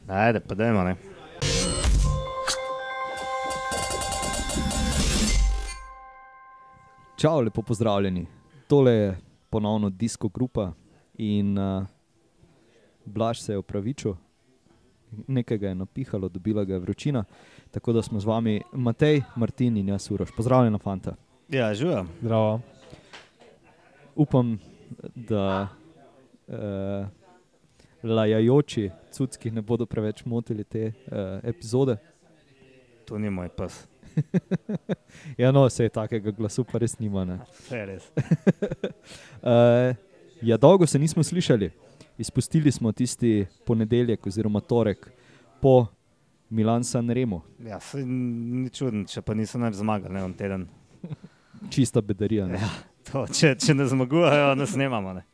Ajde, pa dajmo, ne. Čau, lepo pozdravljeni. Tole je ponovno Disco grupa in Blaž se je opravičil. Nekaj ga je napihalo, dobila ga je vročina. Tako da smo z vami Matej, Martin in jaz Uroš. Pozdravljena, fanta. Ja, živa. Zdravo. Upam, da lajajoči cucki ne bodo preveč motili te epizode. To ni moj pes. Ja, no, sej takega glasu pa res nima, ne. Vse res. Ja, dolgo se nismo slišali. Izpustili smo tisti ponedeljek oziroma torek po Milan-San Remu. Ja, se ni čudno, če pa niso nič zmagali, ne, on teden. Čista bedarija, ne. Ja, to, če ne zmagujejo, ne snemamo, ne.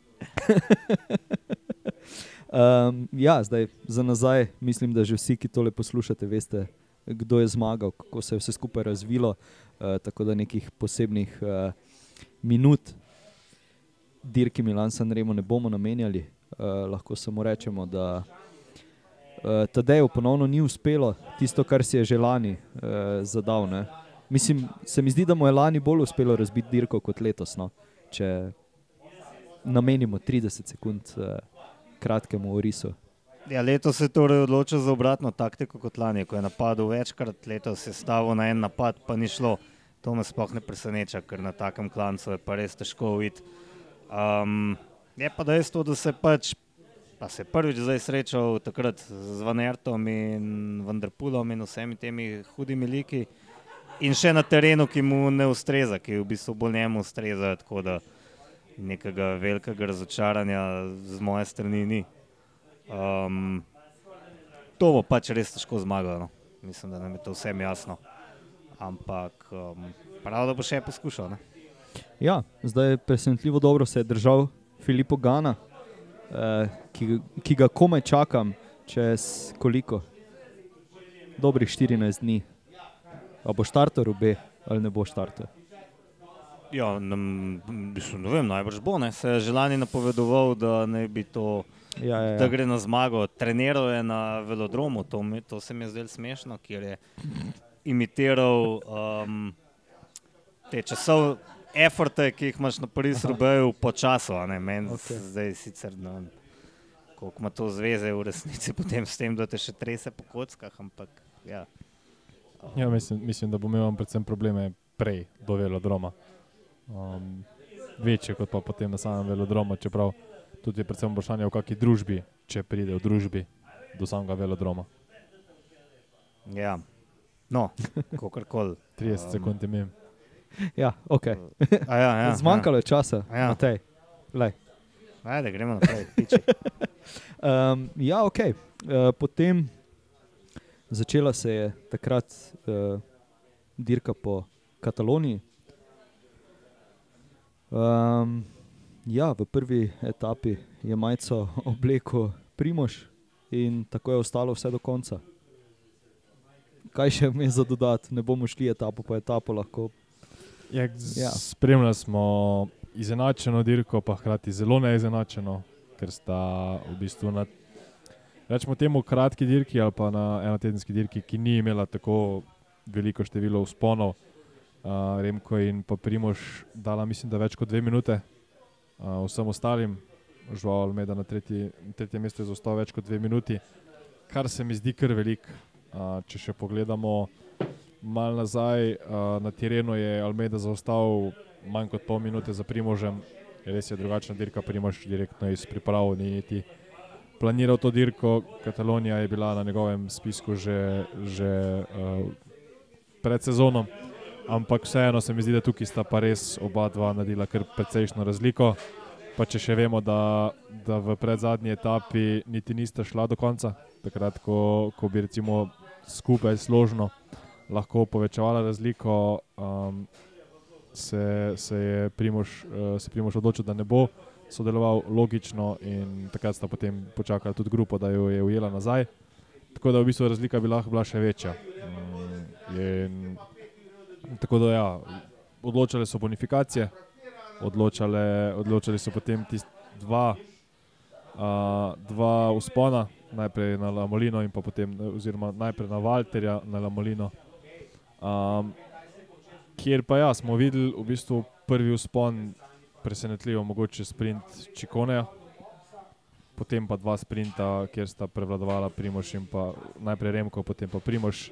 Ja, zdaj za nazaj mislim, da že vsi, ki tole poslušate, veste, kdo je zmagal, kako se je vse skupaj razvilo, tako da nekih posebnih minut dirki Milan-San Remo ne bomo namenjali. Lahko samo rečemo, da Tadeju ponovno ni uspelo tisto, kar si je že lani zadal, ne. Mislim, se mi zdi, da mu je lani bolj uspelo razbiti dirko kot letos, no, če namenimo 30 sekund kratkemu orisu. Ja, letos se je torej odločil za obratno taktiko kot lani, ko je napadel večkrat, letos je stavil na en napad, pa ni šlo. To me sploh ne preseneča, ker na takem klancu je pa res težko uiti. Je pa dejstvo, da se pač, pa se je prvič zdaj srečal takrat z Van Aertom in Van der Poelom in vsemi temi hudimi liki in še na terenu, ki mu ne ustreza, ki v bistvu bolj njemu ustreza, tako da nekega velikega razočaranja z moje strani ni. To bo pač res težko zmagalo, no. Mislim, da nam je to vsem jasno, ampak prav, da bo še poskušal, ne. Ja, zdaj presenetljivo dobro se je držal Filippo Ganna, ki ga komaj čakam čez koliko? Dobrih 14 dni. A bo štartal obe ali ne bo štartal? Ja, ne vem, najbrž bo, ne. Se je že lani napovedoval, da ne bi to, da gre na zmago. Treniral je na velodromu, to se mi je zdelo smešno, kjer je imitiral te časov efforte, ki jih imaš na Paris-Roubaixu po času, a ne, meni zdaj sicer, ne vem, koliko ima to zveze v resnici potem s tem, da te še trese po kockah, ampak ja. Ja, mislim, da bo imel predvsem probleme prej do velodroma. Večje kot pa potem na samem velodromu, čeprav tudi je predvsem vprašanje v kakšni družbi, če pride v družbi do samega velodroma. Ja, no, kakorkoli. 30 sekund imam. Ja, okej. Ja, Zmanjkalo je časa, Matej. Lej. Ajde, gremo naprej, piči. Ja, okej. Potem začela se je takrat dirka po Kataloniji. Ja, v prvi etapi je majico oblekel Primož in tako je ostalo vse do konca. Kaj še vmes za dodati? Ne bomo šli etapo po etapo, lahko. Ja, spremljali smo izenačeno dirko, pa hkrati zelo neizenačeno, ker sta v bistvu na, rečemo temu, kratki dirki ali pa na enotedenski dirki, ki ni imela tako veliko število vzponov, Remko in pa Primož dala, mislim, da več kot 2 minute vsem ostalim. Joao Almeida na tretje mesto je zaostal več kot 2 minuti, kar se mi zdi kar velik. Če še pogledamo malo nazaj, na terenu je Almeida zaostal manj kot pol minute za Primožem. Res je drugačna dirka, Primož direktno iz priprav ni niti planiral to dirko. Katalonija je bila na njegovem spisku že pred sezono, ampak vseeno se mi zdi, da tukaj sta pa res oba dva naredila kar precejšno razliko. Pa če še vemo, da v predzadnji etapi niti nista šla do konca, takrat, ko bi recimo skupaj složno lahko povečevala razliko, se je Primož odločil, da ne bo sodeloval logično in takrat sta potem počakala tudi grupo, da jo je ujela nazaj. Tako da v bistvu razlika bi lahko bila še večja. Tako da ja, odločale so bonifikacije, odločali so potem dva vzpona, najprej na Lamolino in pa potem, oziroma najprej na Valterja na Lamolino. Kjer pa smo videli v bistvu prvi vzpon, presenetljivo mogoče sprint Ciconeja, potem pa 2 sprinta, kjer sta prevladovala Primož in pa najprej Remko, potem pa Primož.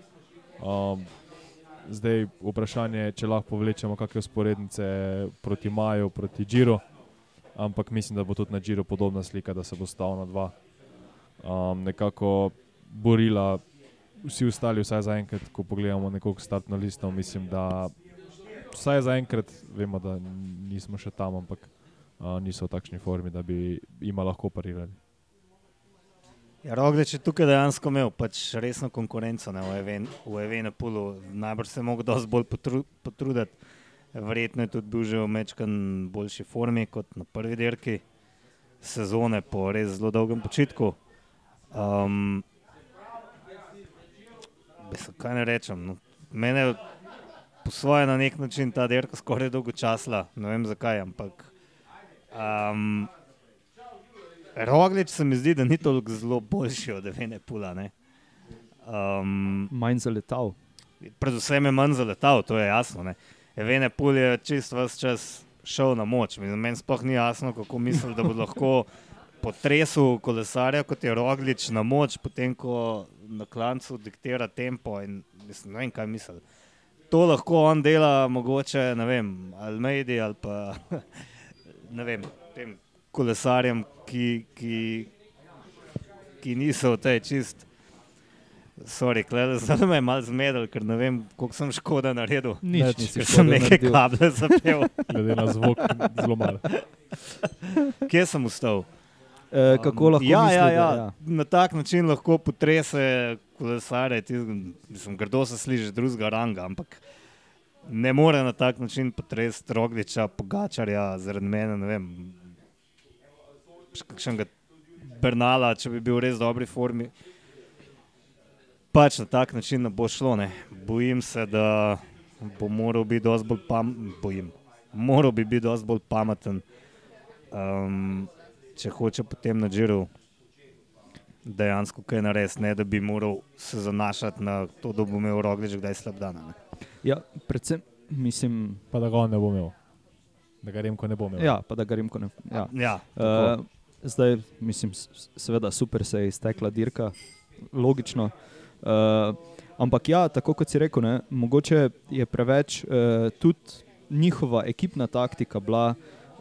Zdaj vprašanje, če lahko povlečemo kakšne usporednice proti Maju, proti Giro, ampak mislim, da bo tudi na Giro podobna slika, da se bo stal na 2. Nekako borila vsi ostali, vsaj zaenkrat, ko pogledamo nekoliko startno listo, mislim, da vsaj zaenkrat vemo, da nismo še tam, ampak niso v takšni formi, da bi ima lahko parirali. Ja, Roglič je tukaj dejansko imel pač resno konkurenco, ne, v Evenepoelu. Najbrž se je mogel dosti bolj potruditi. Verjetno je tudi bil že v mečkan boljši formi kot na prvi dirki sezone po res zelo dolgem počitku. Kaj ne rečem, no. Mene je po svoje na nek način ta dirka skoraj dolgočasila, ne vem zakaj, ampak Roglič se mi zdi, da ni toliko zelo boljši od Evenepoela, ne. Manj zaletal. Predvsem je manj zaletal, to je jasno, ne. Evenepoel je čist ves čas šel na moč. Meni sploh ni jasno, kako misli, da bo lahko potresel kolesarja, kot je Roglič, na moč, potem ko na klancu diktira tempo in mislim, ne vem, kaj misli. To lahko on dela mogoče, ne vem, Almeidi ali pa ne vem, tem kolesarjem, ki niso v tej čist. Sorry, zdaj me je malo zmedel, ker ne vem, koliko sem škoda naredil. Nič, ker sem nekaj kable zapel. Glede na zvok, zelo malo. Kje sem ustal? Kako lahko misli, Na tak način lahko potrese kolesare, mislim, grdo se sliši drugega ranga, ampak ne more na tak način potresti Rogliča, Pogačarja, zaradi mene, ne vem, kakšnega Bernala, če bi bil v res dobri formi. Pač na tak način ne bo šlo, ne. Bojim se, da bo moral biti dosti bolj moral bi biti dosti bolj pameten, če hoče potem na Giru dejansko kaj narediti, ne da bi moral se zanašati na to, da bo imel Roglič kdaj slab dan. Ja, predvsem mislim... Pa da ga on ne bo imel. Da ga Remko ne bo imel. Ja, pa da ga Remko ne... Ja, zdaj, mislim, seveda super se je iztekla dirka, logično. Ampak ja, tako kot si rekel, ne, mogoče je preveč tudi njihova ekipna taktika bila,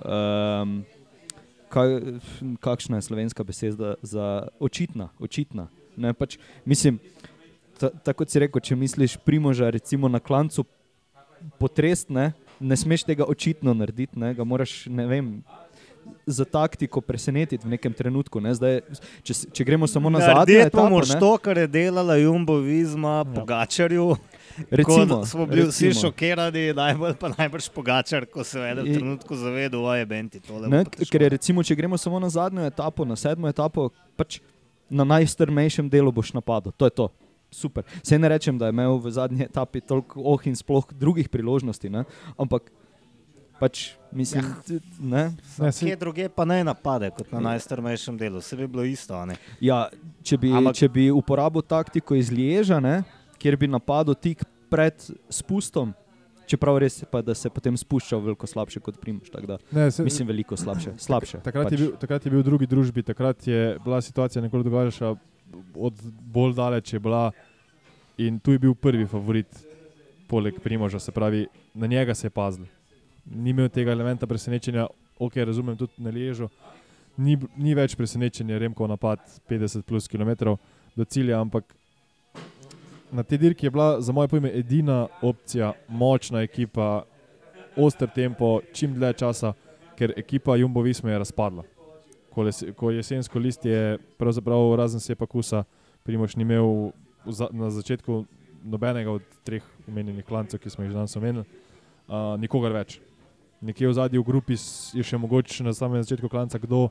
kakšna je slovenska beseda za očitna. Ne, pač, mislim, tako kot si rekel, če misliš Primoža recimo na klancu potrest, ne smeš tega očitno narediti, ne, ga moraš, ne vem, za taktiko presenetiti v nekem trenutku. Ne? Zdaj, če gremo samo na zadnjo etapo... Narediti to, kar je delala Jumbo Visma Pogačarju, recimo, ko smo bili vsi šokirani, najbrž Pogačar, ko se v enem trenutku zavedel, oje, Benti, tole bo pa ker je recimo, če gremo samo na zadnjo etapo, na 7. etapo, pač na najstrmejšem delu boš napadel. To je to. Super. Saj ne rečem, da je imel v zadnji etapi toliko in sploh drugih priložnosti, ne? Ampak pač, mislim, ne? Kje druge pa ne napade, kot na najstrmejšem delu. Vse bi bilo isto, ne? Ja, če bi uporabil taktiko iz Lieža, ne, kjer bi napadel tik pred spustom, čeprav res pa, da se potem spuščal veliko slabše kot Primož, tako da, mislim, veliko slabše. Takrat je bil v drugi družbi, takrat je bila situacija nekoliko drugačna, od bolj daleč je bila in tu je bil prvi favorit poleg Primoža, se pravi, na njega se je pazil. Ni imel tega elementa presenečenja, razumem tudi na Liežu, ni več presenečenja Remkov napad 50 plus kilometrov do cilja, ampak na tej dirki je bila za moje pojme edina opcija, močna ekipa, oster tempo, čim dlje časa, ker ekipa Jumbo Visma je razpadla. Ko jesensko list je pravzaprav razen Sepakusa, Primož ni imel na začetku nobenega od 3 omenjenih klancev, ki smo jih danes omenili, nikogar več. Nekje v zadnji v grupi je še mogoče na samem začetku klanca kdo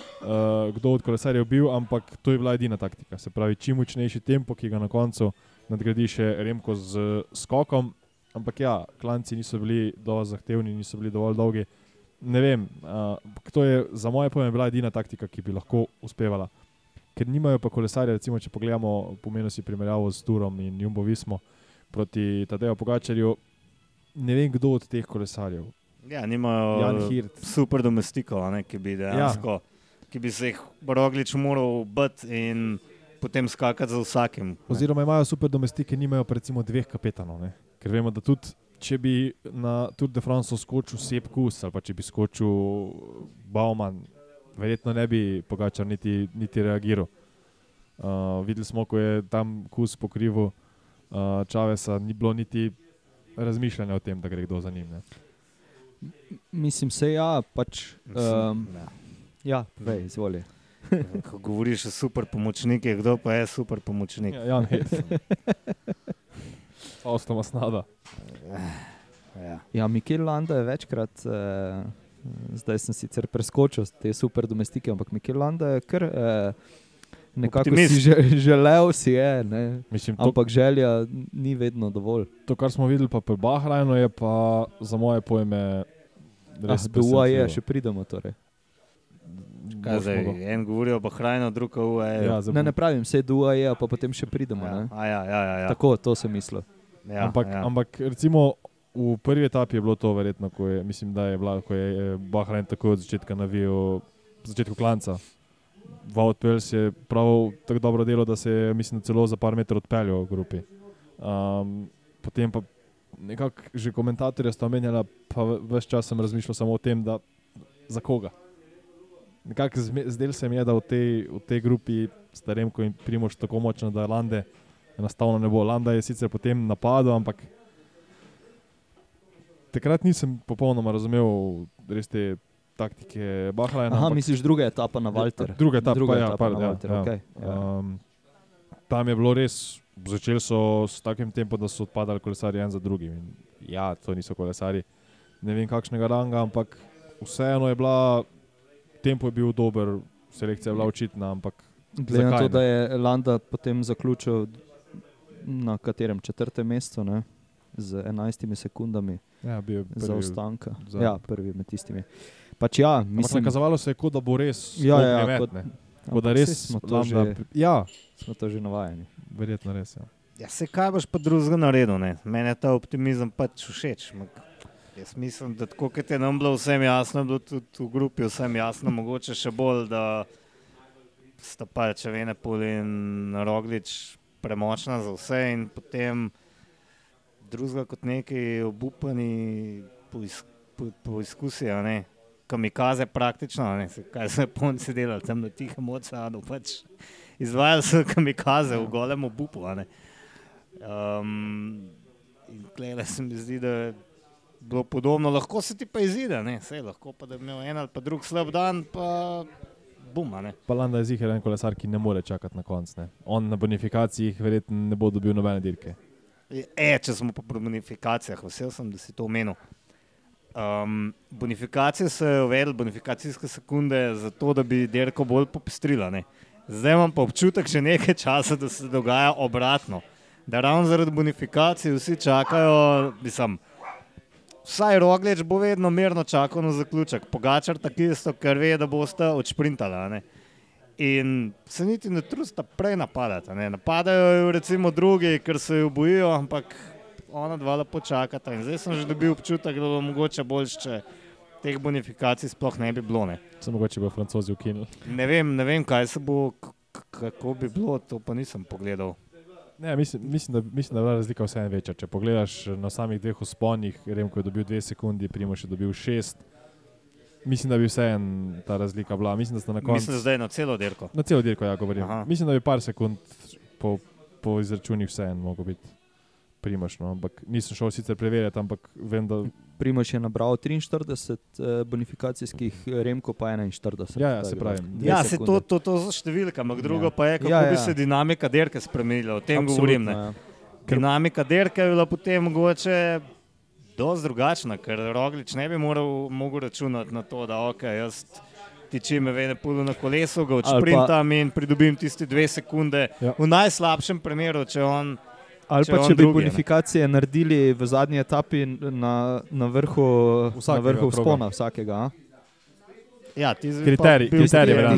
od kolesarjev bil, ampak to je bila edina taktika. Se pravi, čim močnejši tempo, ki ga na koncu nadgradi še Remko z skokom, ampak ja, klanci niso bili dovolj zahtevni, niso bili dovolj dolgi. Ne vem, to je za moje pojme bila edina taktika, ki bi lahko uspevala. ker nimajo pa kolesarja, recimo, če pogledamo, pomenu si primerjavo s Turom in Jumbo Vismo proti Tadeju Pogačarju, ne vem, kdo od teh kolesarjev. Ja, nimajo super domestikov, ki bi dejansko, ki bi se jih Roglič moral bati in potem skakati za vsakim. Oziroma imajo super domestike, nimajo pa recimo 2 kapetanov, ne? Ker vemo, da tudi če bi na Tour de France skočil Sepp Kuss ali pa če bi skočil Baumann, verjetno ne bi Pogačar niti reagiral. Videli smo, ko je tam Kuss pokrival Chaveza, ni bilo niti razmišljanja o tem, da gre kdo za njim. Ne? Mislim se, vej, izvoli. Ko govoriš o super pomočnikih, kdo pa je super pomočnik? Jan Hejs. Ostama snada. Ja, Mikel Landa je večkrat, zdaj sem sicer preskočil te super domestike, ampak Mikel Landa je kar nekako želel si je, ne? Mislim, ampak želja ni vedno dovolj. To, kar smo videli pa pri Bahrajnu, je pa za moje pojme res presenetljivo. UAE še pridemo torej. Kaj zdaj, en govori o Bahrajnu, drug o UAE. Ja, ne pravim, se do UAE, pa potem še pridemo. Ja. Tako, to sem mislil. Ja, ampak recimo v prvi etapi je bilo to verjetno, mislim, da je bila, ko je Bahrajn tako od začetka navijal, začetku klanca. Wout Poels je prav tako dobro delo, da se je, mislim, celo za par metrov odpeljal v grupi. Potem pa nekako že komentatorja sta omenjala, pa ves čas sem razmišljal samo o tem, da za koga. Nekako zdel se mi je, da v tej grupi sta Remko in Primož tako močno, da Lande enostavno ne bo. Landa je sicer potem napadel, ampak takrat nisem popolnoma razumel res te taktike Bahrajna. Aha, misliš druga etapa na Valter? Druga etapa na Valter, okay. Tam je bilo res, začeli so s takim tempom, da so odpadali kolesarji en za drugim. Ja, to niso kolesarji, ne vem kakšnega ranga, ampak vseeno je bila, tempo je bil dober, selekcija je bila očitna, ampak glede na to, da je Landa potem zaključil na katerem 4. mestu, ne? Z 11 sekundami zaostanka. Ja, prvi med tistimi. Pač ja, mislim... Nakazovalo se je, kot da bo res kot da res smo to že navajeni. Verjetno res, ja. Ja, se kaj boš pa drugega naredil, ne? Mene ta optimizem pač všeč. Jaz mislim, da tako, kot je nam bilo vsem jasno, bilo tudi v grupi vsem jasno, mogoče še bolj, da sta pač Evenepoel in Roglič premočna za vse in potem drugega kot neki obupani poizkusijo, ne? Kamikaze praktično, ne? Kaj so Japonci delali tam na Tihem oceanu, pač izvajali so kamikaze v golem obupu, ne? In klele se mi zdi, da je bilo podobno, lahko se ti pa izide, ne? Sej, lahko pa da bi imel en ali pa drug slab dan, pa buma, ne? Pa Landa je ziher en kolesar, ki ne more čakati na konc, ne? On na bonifikacijih verjetno ne bo dobil nobene dirke. Če smo pa pri bonifikacijah, vesel sem, da si to omenil. Bonifikacije so uvedli, bonifikacijske sekunde, zato da bi dirko bolj popestrila, ne? Zdaj imam pa občutek že nekaj časa, da se dogaja obratno. Da ravno zaradi bonifikacij vsi čakajo, vsaj Roglič bo vedno mirno čakal na zaključek. Pogačar tako isto, ker ve, da bosta odšprintala, ne? In se niti ne trusta prej napadati, ne? Napadajo jo recimo drugi, ker se jo bojijo, ampak ona dva lepo čakata. In zdaj sem že dobil občutek, da bo mogoče boljš, če teh bonifikacij sploh ne bi bilo, ne? Se mogoče bo Francozi ukinili. Ne vem, kaj se bo, kako bi bilo, to pa nisem pogledal. Ne, mislim, da je bila razlika vseeno večja. Če pogledaš na samih 2 vzponih, Remko je dobil 2 sekundi, Primož je dobil 6. Mislim, da bi vseeno ta razlika bila. Mislim, da sta na koncu... Mislim, da zdaj na celo dirko? Na celo dirko, ja, govorim. Aha. Mislim, da bi par sekund po izračunih vseeno mogel biti Primož, no. Ampak nisem šel sicer preverjati, ampak vem, da... Primož je nabral 43 bonifikacijskih, Remko pa 41. Ja, se pravi. Ja, se to so številka, ampak drugo pa je, kako bi se dinamika dirke spremenila. O tem govorim, ne. Dinamika dirke je bila potem mogoče dosti drugačna, ker Roglič ne bi mogel računati na to, da jaz tičim Evenepoelu na kolesu, ga odšprintam in pridobim tisti 2 sekunde. V najslabšem primeru, če on... Ali pa če bi bonifikacije naredili v zadnji etapi na vrhu vzpona vsakega. Ja, tisto Kriterij, verjamem.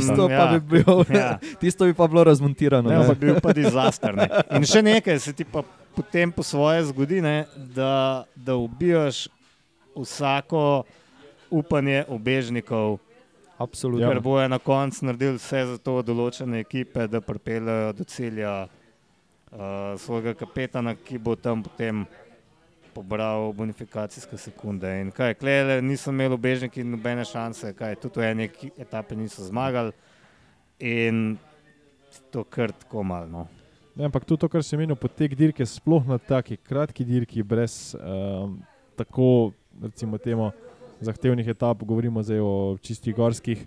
Tisto bi pa bilo razmontirano. Ne, ampak bil pa disaster. Ne. In še nekaj se ti pa potem po svoje zgodi, ne, da ubijaš vsako upanje ubežnikov, Absolutno. ker bojo na koncu naredili vse za to določene ekipe, da pripeljejo do cilja svojega kapetana, ki bo tam potem pobral bonifikacijske sekunde. In kaj, klele niso imeli ubežniki nobene šanse, kaj, tudi v eni etapi niso zmagali in to kar tako malo. No. Ne, ampak tudi to, kar si menil, potek dirke, sploh na taki kratki dirki, brez tako, recimo temo, zahtevnih etap, govorimo zdaj o čistih gorskih,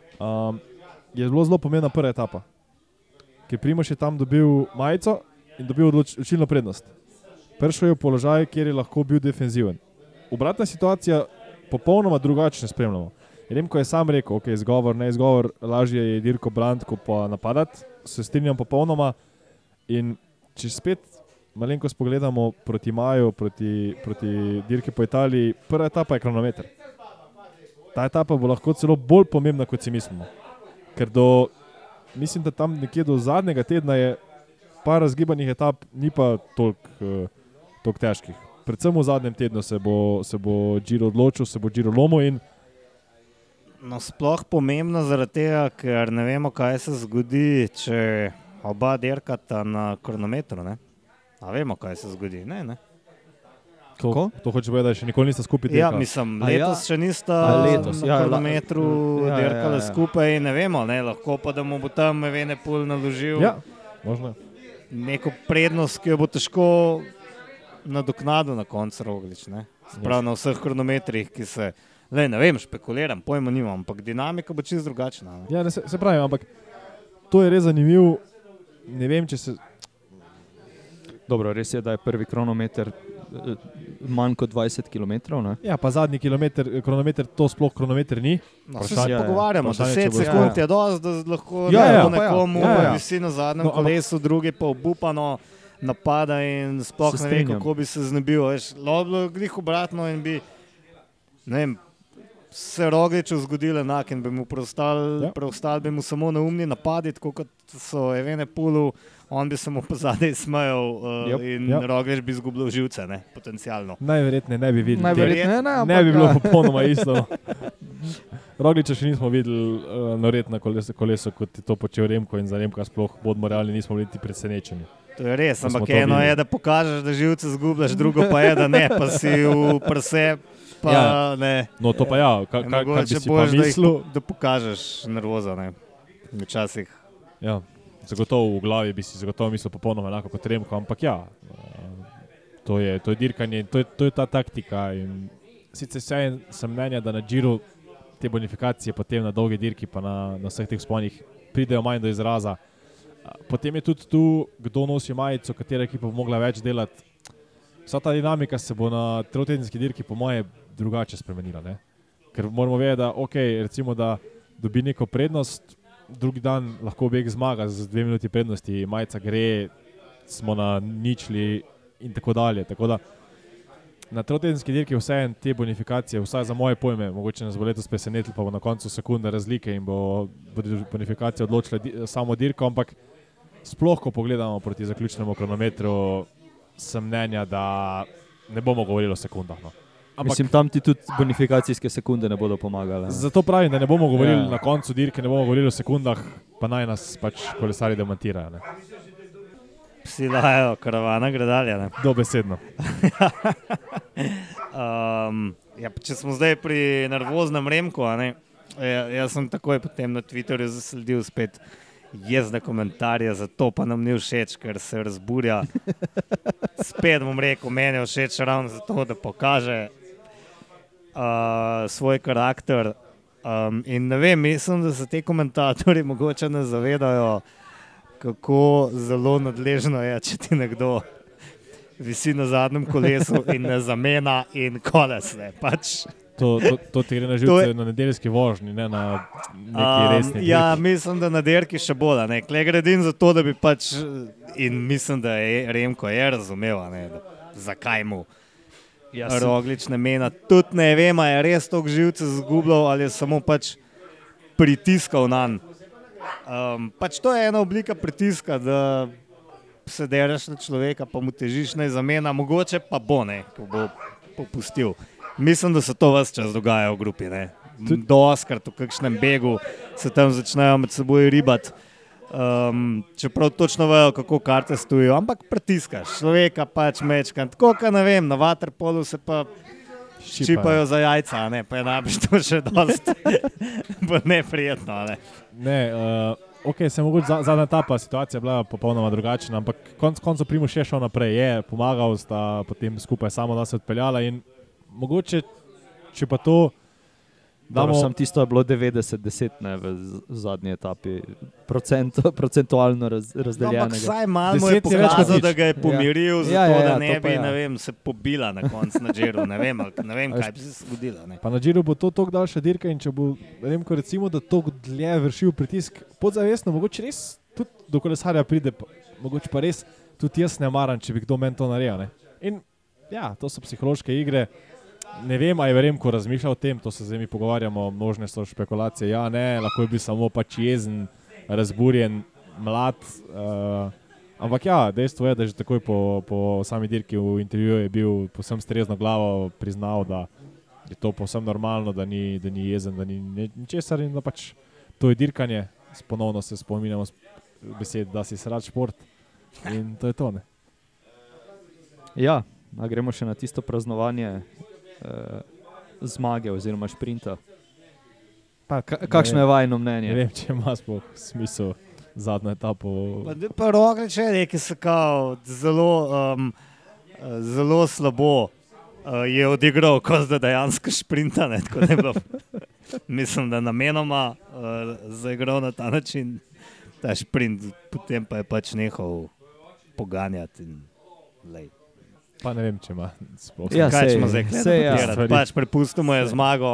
je zelo pomembna prva etapa. Ker Primož je tam dobil majico in dobil odločilno prednost. Prišel je v položaj, kjer je lahko bil defenziven. Obratna situacija, popolnoma drugačne spremljamo. Remko je sam rekel, ok, izgovor, ne izgovor, lažje je dirko braniti, kot pa napadati, se strinjam popolnoma. In če spet malenkost pogledamo proti maju, proti dirki po Italiji, prva etapa je kronometer. Ta etapa bo lahko celo bolj pomembna, kot si mislimo. Ker mislim, da tam nekje do zadnjega tedna je par razgibanih etap, ni pa toliko težkih. Predvsem v zadnjem tednu se bo Giro odločil, se bo Giro lomil in No, sploh pomembno zaradi tega, ker ne vemo, kaj se zgodi, če oba dirkata na kronometru, ne? A vemo, kaj se zgodi, ne? Kako? To hoče povedati, da še nikoli nista skupaj dirkala. Ja, mislim, letos še nista na kronometru dirkala skupaj, ne vemo, ne? Lahko pa, da mu bo tam Evenepoel naložil možno. Neko prednost, ki jo bo težko nadoknadil na koncu Roglič, ne? Sprav na vseh kronometrih, ki se, ne vem, špekuliram, pojma nimam, ampak dinamika bo čisto drugačna. Ne? Ja, se pravi, ampak to je res zanimiv, ne vem, če se... Dobro, res je, da je prvi kronometer manj kot 20 km, ne? Ja, pa zadnji kronometer, to sploh kronometer ni. No, se pogovarjamo, 10 sekund je dosti, da lahko nekomu visi na zadnjem kolesu, drugi pa obupano napada in sploh ne ve, kako bi se znebil. Glih obratno in bi, ne vem, se Rogliču zgodil enak in bi mu preostali bi mu samo neumni napadi, tako kot so Evenepoelu, on bi se mu pa zadaj smejal in Roglič bi izgubljal živce, ne, potencialno. Najverjetneje ne bi videli. Ne bi bilo popolnoma isto. Rogliča še nismo videli narediti na kolesu, kot je to počel Remko in za Remka sploh bodimo realni, nismo bili presenečeni. To je res, ampak eno je, da pokažeš, da živce zgubljaš, drugo pa je, da ne, pa si v prse, pa ne. No to pa ja, kaj bi si pa mislil? Da pokažeš nervoza, ne, včasih. Ja, zagotovo v glavi bi si zagotovo mislil popolnoma enako kot Remko, ampak ja, to je dirkanje, to je ta taktika in sicer sem mnenja, da na Giru te bonifikacije potem na dolge dirki pa na vseh teh vzponih pridejo manj do izraza. Potem je tudi tu, kdo nosi majico, katera ekipa bo mogla več delati. Vsa ta dinamika se bo na trotedenski dirki po moje drugače spremenila, ne? Ker moramo vedeti, da recimo, da dobi neko prednost, drugi dan lahko beg zmaga z 2 minuti prednosti, majica gre, smo na ničli in tako dalje. Tako da na trotedenski dirki vseeno te bonifikacije, vsaj za moje pojme, mogoče nas bo letos presenetili, pa bo na koncu sekunde razlike in bo bonifikacija odločila samo dirko, ampak sploh, ko pogledamo proti zaključnemu kronometru, sem mnenja, da ne bomo govorili o sekundah. No. Mislim, tam ti tudi bonifikacijske sekunde ne bodo pomagale. Zato pravim, da ne bomo govorili na koncu dirke, ne bomo govorili o sekundah, pa naj nas pač kolesari demantirajo. Ne. Psi lajajo, karavana gre dalje. Ne? Dobesedno. Če smo zdaj pri nervoznem Remku, jaz sem takoj potem na Twitterju zasledil spet jezne komentarje, zato pa nam ni všeč, ker se razburja. Spet bom rekel, meni je všeč ravno zato, da pokaže svoj karakter. In ne vem, mislim, da se te komentatorji mogoče ne zavedajo, kako zelo nadležno je, če ti nekdo visi na zadnjem kolesu in ne zamena in koles. Ne. Pač. To ti gre na živce na nedeljski vožnji, ne na neki resni dirki. Ja, mislim, da na dirki še bolj. Kle gredim za to, da bi pač, in mislim, da je Remko je razumel, zakaj mu Roglič ne mena. Tudi ne vem, je res toliko živce zgubljal ali je samo pač pritiskal nanj. Pač to je ena oblika pritiska, da se dereš na človeka, pa mu težiš ne zamena, mogoče pa bo ne, ko bo popustil. Mislim, da se to ves čas dogaja v grupi, ne. Doskrat v kakšnem begu se tam začnejo med seboj ribati. Čeprav točno vejo, kako karte stojijo, ampak pritiskaš človeka pač mečkan. Tako, ka ne vem, na vaterpolu se pa ščipajo za jajca, ne, pa je najbrž to še dost neprijetno, ne. Ne, ok, se mogoče zadnja etapa situacija bila popolnoma drugačna, ampak koncu Primož je šel naprej, je pomagal, sta potem skupaj samo da se odpeljala in mogoče, če pa to Sam tisto je bilo 90-10 v zadnji etapi, procentualno razdeljenega. Ampak vsaj malo je pokazal, da ga je pomiril, zato da ne bi, ne vem, se pobila na koncu na Džiru, ne vem, kaj bi se zgodilo. Pa na Džiru bo to toliko daljša dirka in če bo, Remko recimo, da toliko dlje vršil pritisk podzavestno, mogoče res tudi do kolesarja pride, mogoče pa res tudi jaz ne maram, če bi kdo meni to naredil, ne. In ja, to so psihološke igre. Ne vem, a je Remko razmišljal o tem, to se zdaj mi pogovarjamo, možne so špekulacije, ja, ne, lahko je bil samo pač jezen, razburjen, mlad, ampak ja, dejstvo je, da že takoj po sami dirki v intervjuju je bil povsem s trezno glavo priznal, da je to povsem normalno, da ni jezen, da ni ničesar in da pač to je dirkanje, ponovno se spominjamo besed, da si rad šport in to je to, ne. Ja, a gremo še na tisto praznovanje zmage oziroma šprinta. Kakšno je vajno mnenje? Ne vem, če ima sploh smisel zadnjo etapo. Pa Roglič je rekel, se kao zelo slabo je odigral, kot da dejansko šprinta, ne, tako ne bilo. Mislim, da namenoma zaigral na ta način ta šprint, potem pa je pač nehal poganjati in lej. Pa ne vem, če ima sploh. Ja, kaj ćemo zdaj gledati? Pač prepustimo je zmago,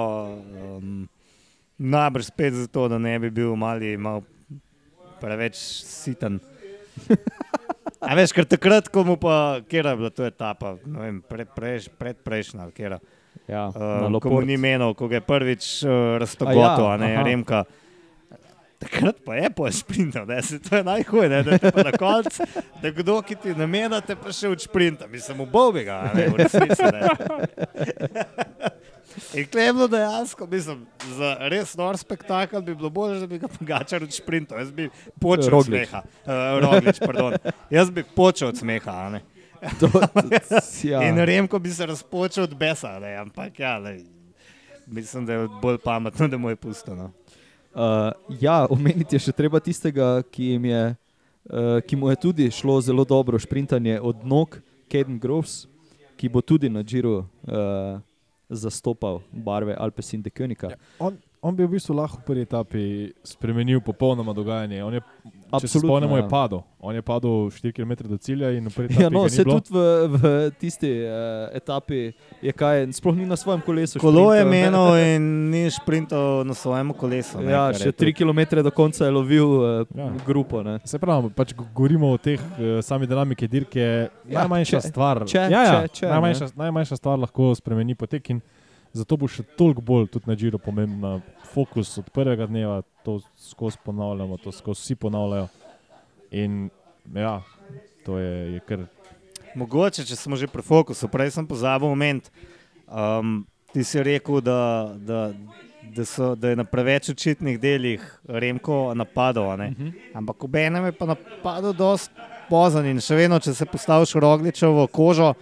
najbrž spet zato, da ne bi bil malo preveč siten. A veš, ker takrat, ko mu pa, kjera je bila to etapa, ne vem, predprejšnja, ali kjera, ko mu ni menil, ko ga je prvič raztogoto, a ne, Remka. Takrat pa je šprintal, ne, to je najhuj, ne, da te pa na konc, da kdo, ki ti namena, te pa še od šprinta, mislim, v ga, ne, v resnici, ne. In kle je bilo dejansko, mislim, za res nor spektakl bi bilo bolje, da bi ga Pogačar od šprintal, jaz bi počel od smeha, Roglič, pardon, jaz bi počel od smeha, a ne. In Remko bi se razpočel od besa, ne, ampak ja, ne, mislim, da je bolj pametno, da mu je pusto, no. Ja, omeniti je še treba tistega, ki mu je tudi šlo zelo dobro šprintanje od nog, Caden Groves, ki bo tudi na Džiru zastopal barve Alpecin-Deceuninck. Ja, on bi v bistvu lahko v prvi etapi spremenil popolnoma dogajanje. Če se spomnimo, je padel. On je padel 4 km do cilja in v prvi etapi ga ni bilo. Tudi v tisti etapi je kaj, sploh ni na svojem kolesu šprintal. Kolo je menil in ni šprintal na svojem kolesu. Ja, še 3 km do konca je lovil grupo. Ne. Se pravi, pač govorimo o teh sami dinamike dirke, najmanjša stvar. Najmanjša stvar lahko spremeni potek in zato bo še toliko bolj tudi na Džiru pomembna fokus od prvega dneva, to skozi ponavljamo, to skozi vsi ponavljajo in ja, to je kar... Mogoče, če smo že pri fokusu, prej sem pozabil moment, ti si rekel, da je na preveč očitnih delih Remko napadal, ne? Ampak obenem je pa napadal dosti pozan in še vedno, če se postaviš Rogličevo kožo,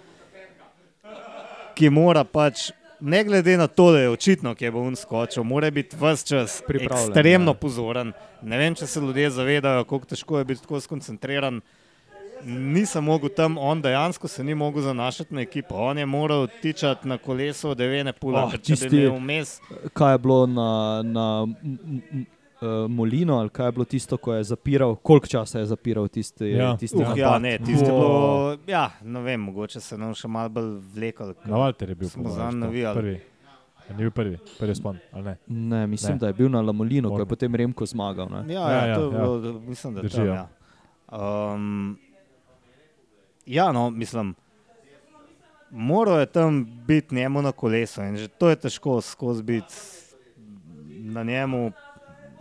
ki mora pač ne glede na to, da je očitno, ki je bo on skočil, mora biti ves čas ekstremno pozoren. Ne vem, če se ljudje zavedajo, koliko težko je biti tako skoncentriran. Nisem mogel tam, on dejansko se ni mogel zanašati na ekipo. On je moral tičati na kolesu od Evene Pula, če bi imel vmes. Kaj je bilo na Molino, ali kaj je bilo tisto, ko je zapiral, koliko časa je zapiral tisti napad? Ja, ne, tisti je bilo, ja, ne vem, mogoče se nam še malo bolj vlekal. Na Valter je bil prvi. Ni bil prvi spon, ali ne? Ne, mislim, da je bil na La Molino, ko je potem Remko zmagal. Ne? Ja, to je bilo, mislim, da tam, ja. Ja, no, mislim, moral je tam biti njemu na kolesu in že to je težko skozi biti na njemu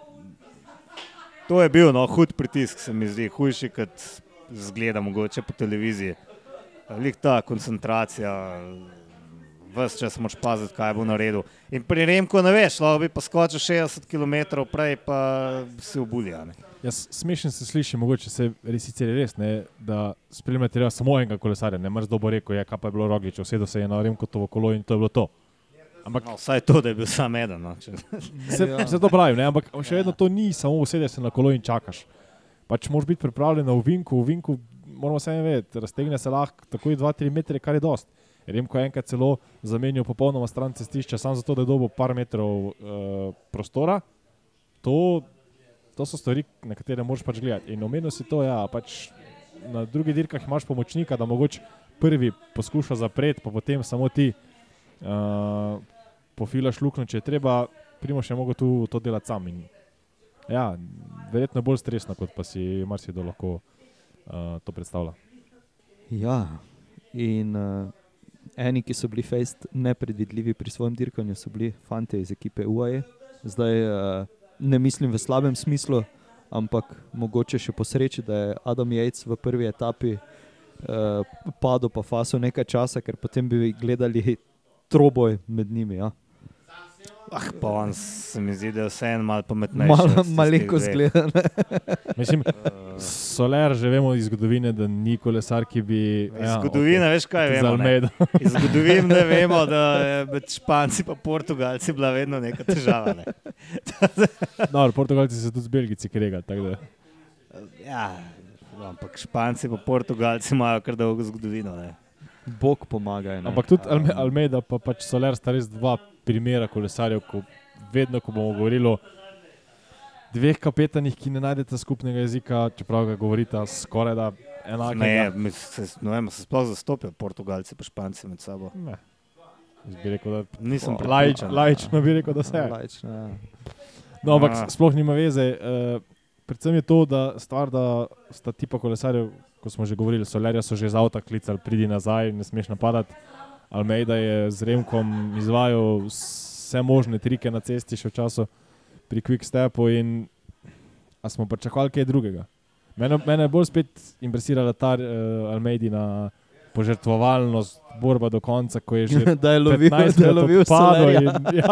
To je bil hud pritisk, se mi zdi, hujši, kot zgleda mogoče po televiziji. Lik ta koncentracija, ves čas moraš paziti, kaj bo naredil. In pri Remku ne veš, lahko bi pa skočil 60 km prej, pa si obulja. Smešen se sliši, mogoče se sicer res, ne, da spremljati treba samo enega kolesarja. Ne mrz dobro rekel, kaj pa je bilo Roglič, usedel se je na Remkotovo kolo in to je bilo to. Ampak vsaj to, da je bil sam eden. Se to pravim, ne? Ampak še vedno to ni samo usedeš se na kolo in čakaš. Pač moraš biti pripravljen na ovinku moramo se vedeti, raztegne se lahko takoj 2-3 metre, kar je dost. Remko je enkrat celo zamenil popolnoma stran cestišča, samo zato, da je dobil par metrov prostora. To so stvari, na katere moraš pač gledati. In omenil si to, pač na drugih dirkah imaš pomočnika, da mogoče prvi poskuša zapreti, pa potem samo ti pofilaš luknjo, če je treba, Primož je mogel to delati sam. In, verjetno je bolj stresno, kot pa si marsikdo lahko to predstavlja. Ja, in eni, ki so bili fejst nepredvidljivi pri svojem dirkanju, so bili fantje iz ekipe UAE. Zdaj ne mislim v slabem smislu, ampak mogoče še po sreči, da je Adam Yates v prvi etapi padel pa faso nekaj časa, ker potem bi gledali troboj med njimi. Ja. Pa on se mi zdi, da je vse en malo pametnejši. Malenko zgleda. Mislim, Soler že vemo iz zgodovine, da ni kolesar, ki bi... Iz zgodovine, veš kaj vemo? Iz zgodovine vemo, da je med Španci pa Portugalci bila vedno neka težava. Ne? No, Portugalci se tudi z Belgijci krega, tako da... Ja, ampak Španci pa Portugalci imajo kar dolgo zgodovino. Ne? Bog pomaga. Ampak tudi Almeida pa pač Soler sta res dva primera kolesarjev, ko vedno, ko bomo govorili o dveh kapetanih, ki ne najdete skupnega jezika, čeprav ga govorita skoraj da enakega. Ne, se sploh zastopijo Portugalci pa Španci med sabo. Ne. Bi rekel, da... Nisem prepričan. Laično bi rekel, da se. Laično, ja. No, ampak sploh nima veze. Predvsem je to, da sta tipa kolesarjev, ko smo že govorili, Solerja so že z avta klicali, pridi nazaj, ne smeš napadati. Almeida je z Remkom izvajal vse možne trike na cesti še v času pri Quick Stepu in a smo pričakovali kaj drugega. Mene je bolj spet impresirala ta Almeidina požrtvovalnost, borba do konca, ko je že da je lovil Solerja.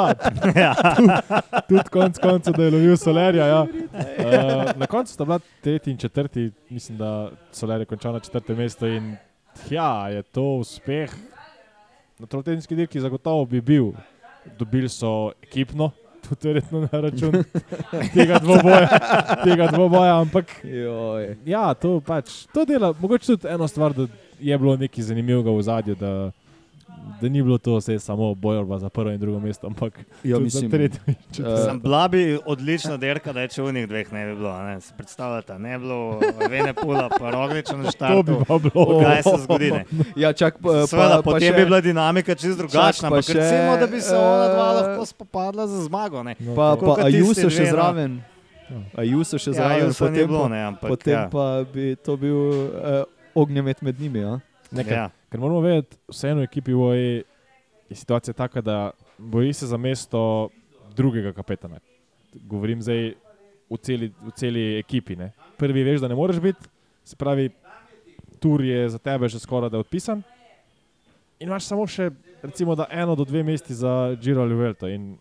Tudi konc konca, da je lovil Solerja. Ja. Na koncu sta bila 3. in 4. Mislim, da Soler je končal na 4. mesto in je to uspeh. Na trotedenski dirki zagotovo bi bil. Dobili so ekipno, tudi verjetno na račun tega dvoboja, ampak to pač, to dela, mogoče tudi eno stvar, da je bilo nekaj zanimivega v zadju, da ni bilo to vse samo bojorba za prvo in drugo mesto, ampak tudi za tretje. Bila bi odlična derka, da je če unih dveh ne bi bilo. Ne? Se predstavljate, ne bi bilo Venepula pa Rogliča na štartu. To bi pa bilo. Kaj se zgodi? Seveda, potem bi bila dinamika čisto drugačna, ampak recimo, da bi se ona dva lahko spopadla za zmago. Ne? Pa Ayuso še zraven. Ayuso še zraven, potem pa bi to bil ognjemet med njimi. Ja? Ker moramo vedeti, vseeno v ekipi UAE je situacija taka, da boji se za mesto drugega kapetana. Govorim zdaj v celi ekipi. Ne. Prvi veš, da ne moreš biti, se pravi, tur je za tebe že skoraj da odpisan in imaš samo še recimo da 1 do 2 mesti za Giro ali Vuelto in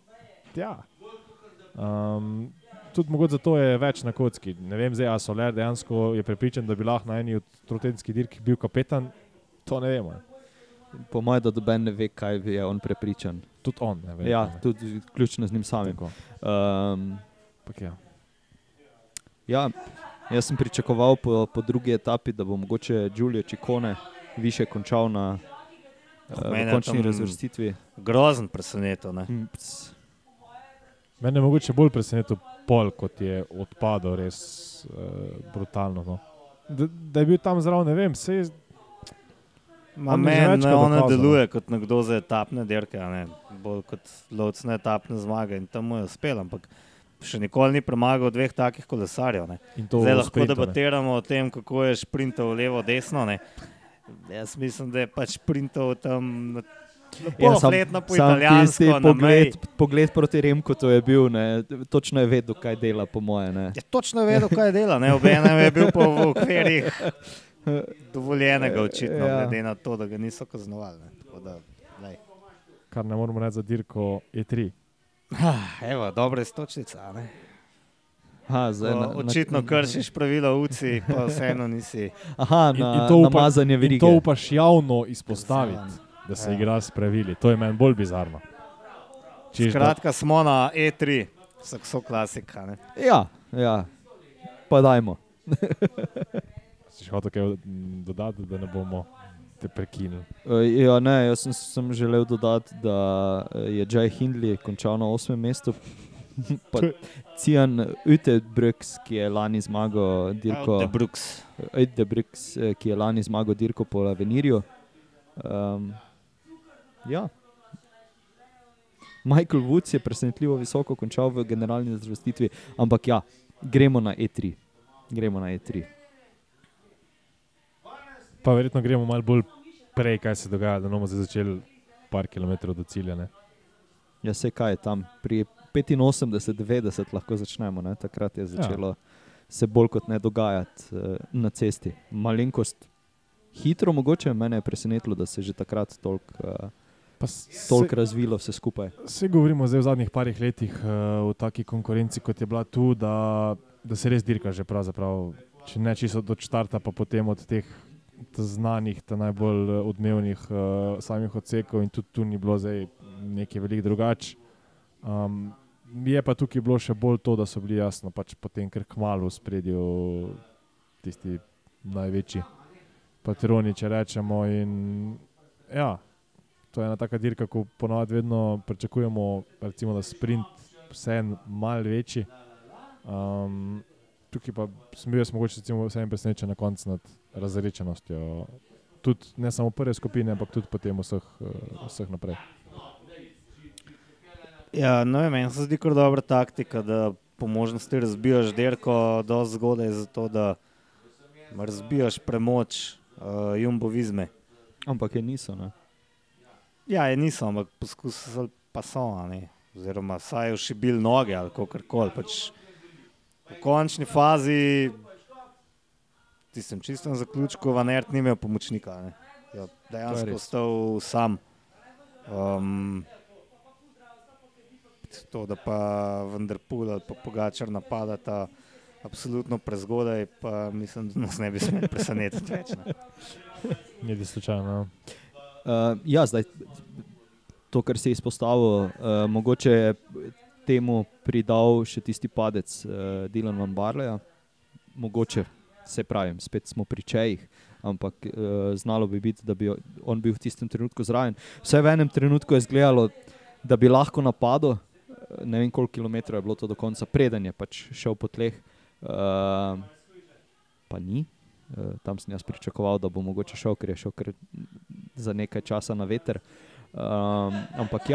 tudi mogoče zato je več na kocki. Ne vem zdaj, a Soler dejansko je prepričan, da bi lahko na eni od trotedenskih dirk bil kapetan. To ne vemo. Po mojem, da doben ne ve, kaj je on prepričan. Tudi on, ne ve. Ja, tudi ključno z njim samim. Jaz sem pričakoval po drugi etapi, da bo mogoče Giulio Ciccone više končal na končni razvrstitvi. Grozen presenetil. Mene je mogoče bolj presenetil pol, kot je odpadal res brutalno. No. Da je bil tam zraven, ne vem, Meni ona deluje kot nekdo za etapne dirke, bolj kot lovec na etapne zmage in tam mu je uspel, ampak še nikoli ni premagal 2 takih kolesarjev. Zdaj lahko debatiramo o tem, kako je šprintal levo, desno. Jaz mislim, da je pač šprintal tam Polfletno po italijansko na meji. Pogled proti Remkotu je bil, ne, točno je vedel, kaj dela, po moje. Ne. Ja, točno je vedel, kaj dela, ne, obenem je bil pa v okvirih dovoljenega očitno, glede na to, da ga niso kaznovali. Ne. Tako da, kar ne moramo reči za dirko E3. Evo, dobra istočnica, ne. Zdaj, očitno kršiš pravila UCI, pa vseeno nisi. Namazanje verige. In to upaš javno izpostaviti, da se igra s pravili. To je meni bolj bizarno. Skratka, smo na E3, so klasika, ne. Ja, pa dajmo. Si hotel kaj dodati, da ne bomo te prekinili? Jaz sem želel dodati, da je Jai Hindley končal na 8. mestu, pa Cian Utebrooks, ki je lani zmagal dirko ki je lani zmagal dirko po Avenirju. Michael Woods je presenetljivo visoko končal v generalni razvrstitvi, ampak gremo na E3. Pa verjetno gremo malo bolj prej, kaj se dogaja, da bomo začeli par kilometrov do cilja, ne? Ja, saj kaj je tam, pri 85-90 lahko začnemo, ne? Takrat je začelo se bolj kot ne dogajati na cesti. Malenkost hitro mogoče, mene je presenetilo, da se že takrat toliko razvilo vse skupaj. Vse govorimo zdaj v zadnjih parih letih v taki konkurenci, kot je bila tu, da se res dirka že pravzaprav, če ne čisto od štarta, pa potem od teh znanih, najbolj odmevnih samih odsekov in tudi tu ni bilo zdaj nekaj veliko drugače. Je pa tukaj bilo še bolj to, da so bili jasno pač potem kar kmalu v spredju tisti največji patroni, če rečemo. In to je ena taka dirka, ko ponavadi vedno pričakujemo, recimo, da sprint vseeno malo večji. Tukaj pa sem bil mogoče vseeno presenečen na koncu nad razrečenostjo. Tudi ne samo prve skupine, ampak tudi potem vseh naprej. Ja, no, meni se zdi kar dobra taktika, da po možnosti razbijaš dirko dosti zgodaj, zato da razbijaš premoč Jumbo-Visme. Ampak je niso, ne? Ja, je niso, ampak poskusili pa so, ne? Oziroma saj ušibili noge ali kakorkoli. Pač v končni fazi, tistem čistem zaključku, Van Aert ni imel pomočnika, ne? Ja, dejansko ostal sam. To, da pa Van der Poel ali pa Pogačar napadata absolutno prezgodaj, pa mislim, da nas ne bi smeli presenetiti več. Ni slučajno. Zdaj, to, kar si izpostavil, mogoče je temu pridal še tisti padec Dylan Van Barleja. Mogoče, se pravim, spet smo pri čejih, ampak znalo bi biti, da bi on bil v tistem trenutku zraven. Vse v enem trenutku je izgledalo, da bi lahko napadel, ne vem koliko kilometrov je bilo to do konca, preden je pač šel po tleh, pa ni. Tam sem jaz pričakoval, da bo mogoče šel, ker je šel kar za nekaj časa na veter. Ampak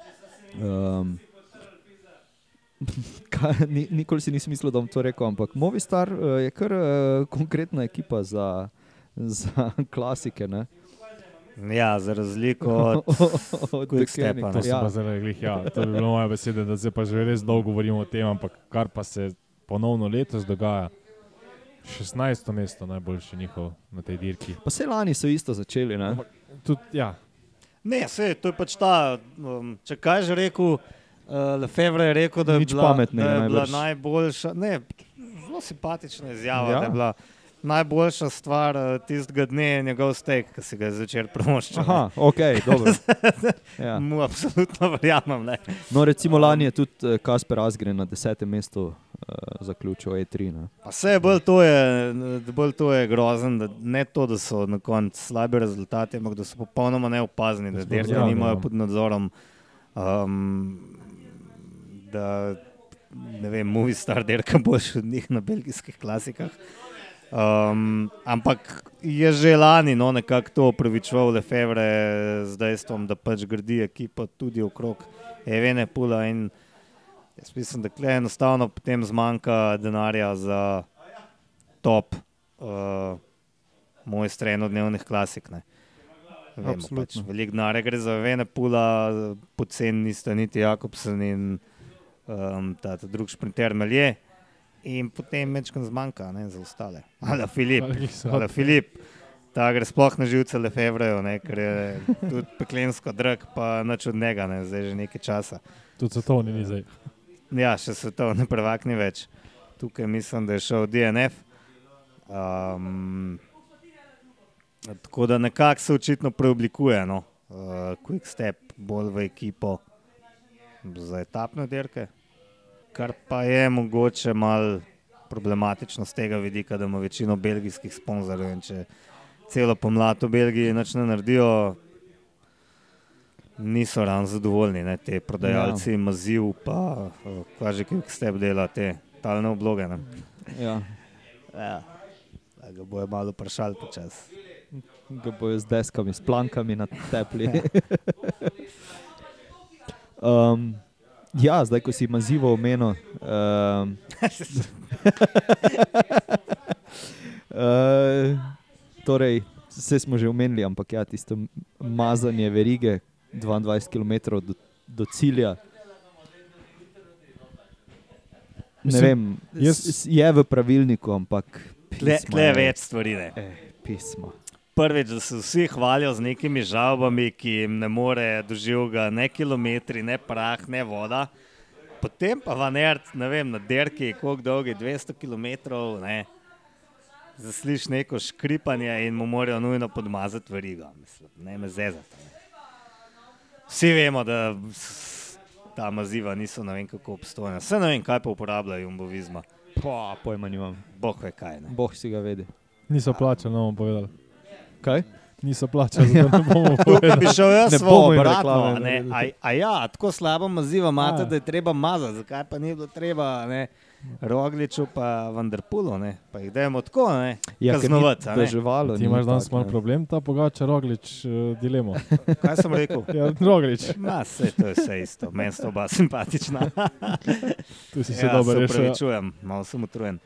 nikoli si nisem mislil, da bom to rekel, ampak Movistar je kar konkretna ekipa za klasike, ne? Ja, za razliko od Quickstepa. To bi bilo moja beseda, da se pa že res dolgo govorimo o tem, ampak kar pa se ponovno letos dogaja, 16. mesto najboljši njihov na tej dirki. Pa se lani so isto začeli, ne? Ne, to je pač ta, če kaj že rekel, Lefevre je rekel, da je bila najboljša, ne, zelo simpatična izjava, da je bila najboljša stvar tistega dne je njegov steak, ki si ga je začel premoščal. Aha, okej, dobro. Mu absolutno verjamem, ne. No, recimo lani je tudi Kasper Asgreen na 10. mestu zaključil E3, ne. Pa vse bolj to je grozen, da ne to, da so na koncu slabi rezultati, ampak da so popolnoma neopazni, da dirke nimajo pod nadzorom, da, ne vem, Movistar dirka boljši od njih na belgijskih klasikah. Ampak je že lani nekako to opravičeval Lefevre z dejstvom, da pač gradi ekipa tudi okrog Evenepoela in jaz mislim, da tukaj enostavno potem zmanjka denarja za top mojstre enodnevnih klasik. Ne. Vemo, pač, Absolutno. veliko denarja gre za Venepula, poceni nista niti Jakobsen in ta drug šprinter Melje. In potem mečkam zmanjka, ne, za ostale. Ala Filip, ta gre sploh na živce Lefevreju, ne, ker je tudi peklensko drag, pa nič od njega, ne, zdaj že nekaj časa. Tudi svetovni ni zdaj. Ja, še svetovni prvak ni več. Tukaj mislim, da je šel DNF. Tako da nekako se očitno preoblikuje, no. Quick Step bolj v ekipo za etapne dirke, kar pa je mogoče malo problematično z tega vidika, da ima večino belgijskih sponzorjev in če celo pomlad v Belgiji nič ne naredijo, niso ravno zadovoljni, ne, te prodajalci maziv pa kaj že Quick Step dela te talne obloge, ne. Ja. Ja, da ga bojo malo vprašali počas. Ga bojo z deskami, s plankami natepli. Ja, zdaj, ko si mazivo omenil, torej, vse smo že omenili, ampak ja, tisto mazanje verige 22 km do cilja. Ne vem, je v pravilniku, ampak pismo Tle več stvari, ne. Pismo. Prvič, da se vsi hvalijo z nekimi žalbami, ki jim ne more doživga ne kilometri, ne prah, ne voda. Potem pa Van Aert, ne vem, na derki, koliko dolgi, 200 km, ne, zasliš neko škripanje in mu morajo nujno podmazati verigo. Mislim, ne me zezati. Ne. Vsi vemo, da ta maziva niso ne vem kako obstojna. Vse ne vem, kaj pa uporabljajo Jumbo-Visma. Pojma nimam. Bog ve kaj, ne. Boh si ga vedi. Niso plačali, ne bomo povedali. Kaj? Niso plačali, zato ne bomo Tukaj povedali. bi šel jaz Ne svojo bomo jim obratno, reklame ne. naredili. A ja, tako slabo maziva imate, Ja. da je treba mazati. Zakaj pa ni bilo treba, ne, Rogliču pa Vanderpoolu, ne. Pa jih dajmo tako, ne, kaznovati, a ne. Deževalo. Ti imaš danes malo problem, ta Pogačar, Roglič, dilemo. Kaj sem rekel? Ja, Roglič, Ma, sej, to je vse isto. Meni sta oba simpatična. tu si se Ja, dobro se rešil. upravičujem, malo sem utrujen.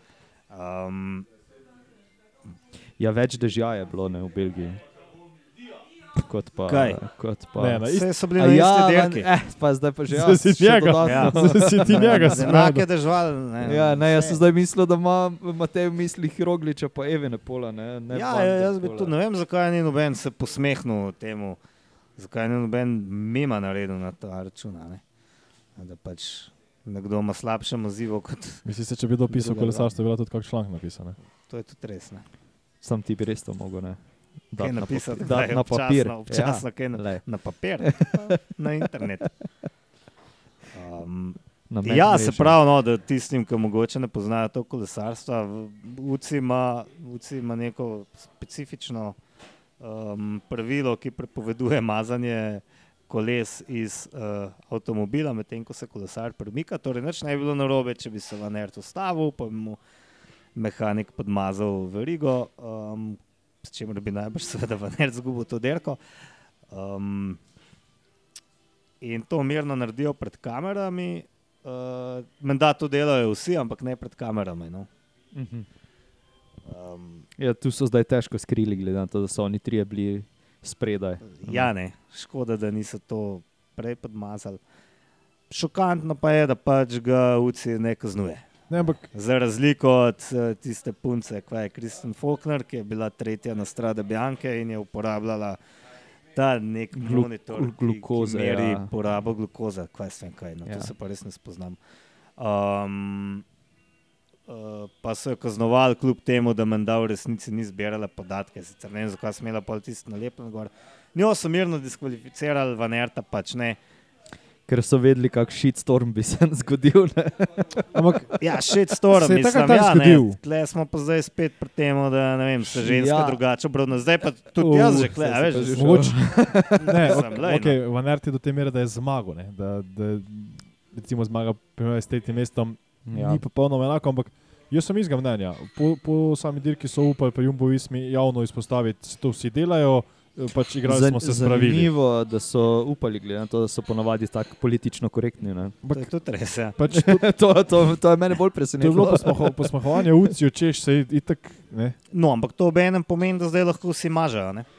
Ja, več dežja je bilo, ne, v Belgiji. Kot pa... Kaj? Kot pa... Ne, na Vse so bili A na ja, isti dirki. pa zdaj pa že Zdaj si še njega. dodatno. Ja. Zdaj si ti njega Enake smejal. dežval, ne. Ja, ne, jaz Vse. sem zdaj mislil, da ima Matej v mislih Rogliča pa Evenepola, ne Ja, Van der jaz bi Poela. tudi, ne vem, zakaj ni noben se posmehnil temu, zakaj ni noben mima naredil na ta računa, ne. Da pač nekdo ima slabše mazivo kot, Misliš, če bi dopisal Druga kolesarstvo, bi bilo tudi kak članek napisan. to je tudi res, ne. Sam ti bi res to mogel, ne. Kaj Dati na napisati, papir- dati na papir. občasno kaj Lej. na papir, na internet. Na Ja, se medmrežju. pravi, no, da tistim, ki mogoče ne poznajo to kolesarstva, UCI ima neko specifično pravilo, ki prepoveduje mazanje koles iz avtomobila, medtem ko se kolesar premika. Torej, nič ne bi bilo narobe, če bi se Van Aert ustavil, pa bi mu mehanik podmazal verigo, s čimer bi najbrž seveda Van Aert zgubil to dirko. In to mirno naredijo pred kamerami. Menda to delajo vsi, ampak ne pred kamerami. No. Mhm. Ja, tu so zdaj težko skrili, glede na to, da so oni trije bili spredaj. Ja, ne, škoda, da niso to prej podmazali. Šokantno pa je, da pač ga UCI ne kaznuje. Ne, ampak Za razliko od tiste punce, kva je Kristen Faulkner, ki je bila tretja na Strade Bianche in je uporabljala ta nek monitor, glukoze, ki meri ja. porabo glukoze. Kaj sem kaj, no, Ja. to se pa res ne spoznam. Pa so jo kaznovali kljub temu, da menda v resnici ni zbirala podatke, sicer ne vem, zakaj sem imela pol tisto nalepljen gor. Njo so mirno diskvalificirali, Van Aerta pač ne. Ker so vedeli, kak shitstorm bi se zgodil. Ne? ampak Ja, shitstorm, Se je mislim, takrat ja, zgodil. ne. Tle smo pa zdaj spet pri tem, da ne vem, se ženska Ja. drugače obravnava. Zdaj pa tudi jaz že kle, saj a se veš, pa da že sem- mogoče. Ne, Mislim, glej, no. okay, Van Aert je do te mere, da je zmagal. Ne? Da recimo zmaga s tretjim mestom, Ja. ni popolnoma enako, ampak jaz sem izga mnenja. Po sami dirki so upali pri Jumbo-Vismi javno izpostaviti, to vsi delajo, pač igrali smo se s pravili. Zanimivo, da so upali, glede na to, da so ponavadi tako politično korektni. Ne? To je tudi res, ja. Pač to je mene bolj to je bilo presenetilo. posmehovanje UCI, češ se itak. Ne? No, ampak to ob enem pomeni, da zdaj lahko vsi mažejo, ne?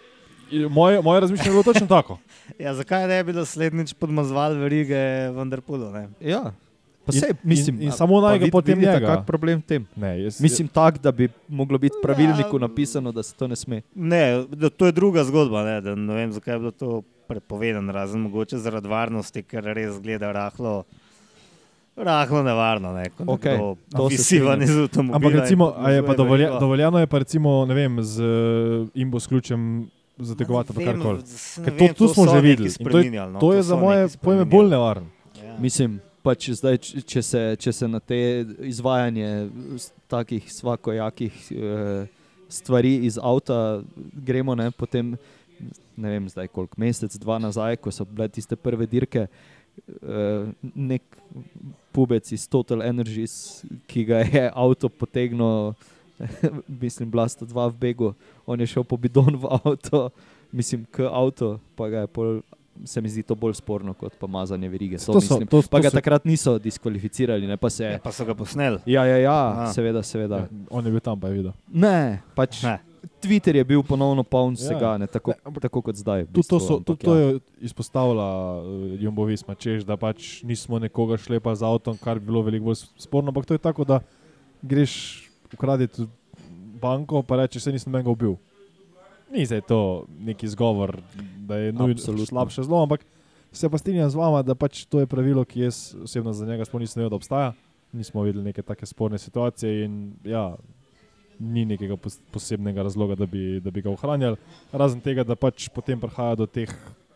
Moje razmišljanje je bilo točno tako. Ja, zakaj ne bi naslednjič podmazval verige v Underpoolu, ne? Ja, pa sej, mislim, in samo naj ga potem vidite, njega. kak problem v tem. Ne, Mislim tak, da bi moglo biti v pravilniku napisano, da se to ne sme. Ne, to je druga zgodba, ne, ne vem, zakaj je bilo to prepovedano, razen mogoče zaradi varnosti, ker res gleda rahlo nevarno, ne, ko Okej, nekdo to se visi ven iz avtomobila. Ampak recimo, in a je pa povezuje verigo. dovoljeno je pa recimo, ne vem, z imbus ključem zategovati pa Ne vem, karkoli. ne Ker vem, to smo so že neki videli. In spreminjali, no, to je so za moje neki pojme spreminjali. bolj nevarno. Ja. Mislim, pač zdaj, če se na te izvajanje takih svakojakih stvari iz avta gremo, ne, potem, ne vem zdaj koliko, mesec, dva nazaj, ko so bile tiste prve dirke, nek pubec iz Total Energies, ki ga je avto potegnil, mislim, bila sta dva v begu, on je šel po bidon v avto, mislim, k avto, pa ga je pol, se mi zdi to bolj sporno kot pa mazanje verige. Pa ga takrat niso diskvalificirali, ne, pa se... Ja, pa so ga posneli. Ja, seveda. Ja, on je bil tam, pa je videl. Ne, pač Ne. Twitter je bil ponovno poln Ja. vsega, ne, tako kot zdaj. v Tudi bistvu, ampak to je izpostavila Jumbo Visma, češ, da pač nismo nekoga šlepa z avtom, kar bi bilo veliko bolj sporno, ampak to je tako, da greš ukraditi banko, pa rečeš, se nisem menga ubil. Ni zdaj to neki izgovor, da je nujno slabše zlo, ampak se pa strinjam z vama, da pač to je pravilo, ki jaz osebno za njega sploh nisem vedel, da obstaja. Nismo videli neke take sporne situacije in ja, ni nekega posebnega razloga, da bi ga ohranjali. Razen tega, da pač potem prihaja do teh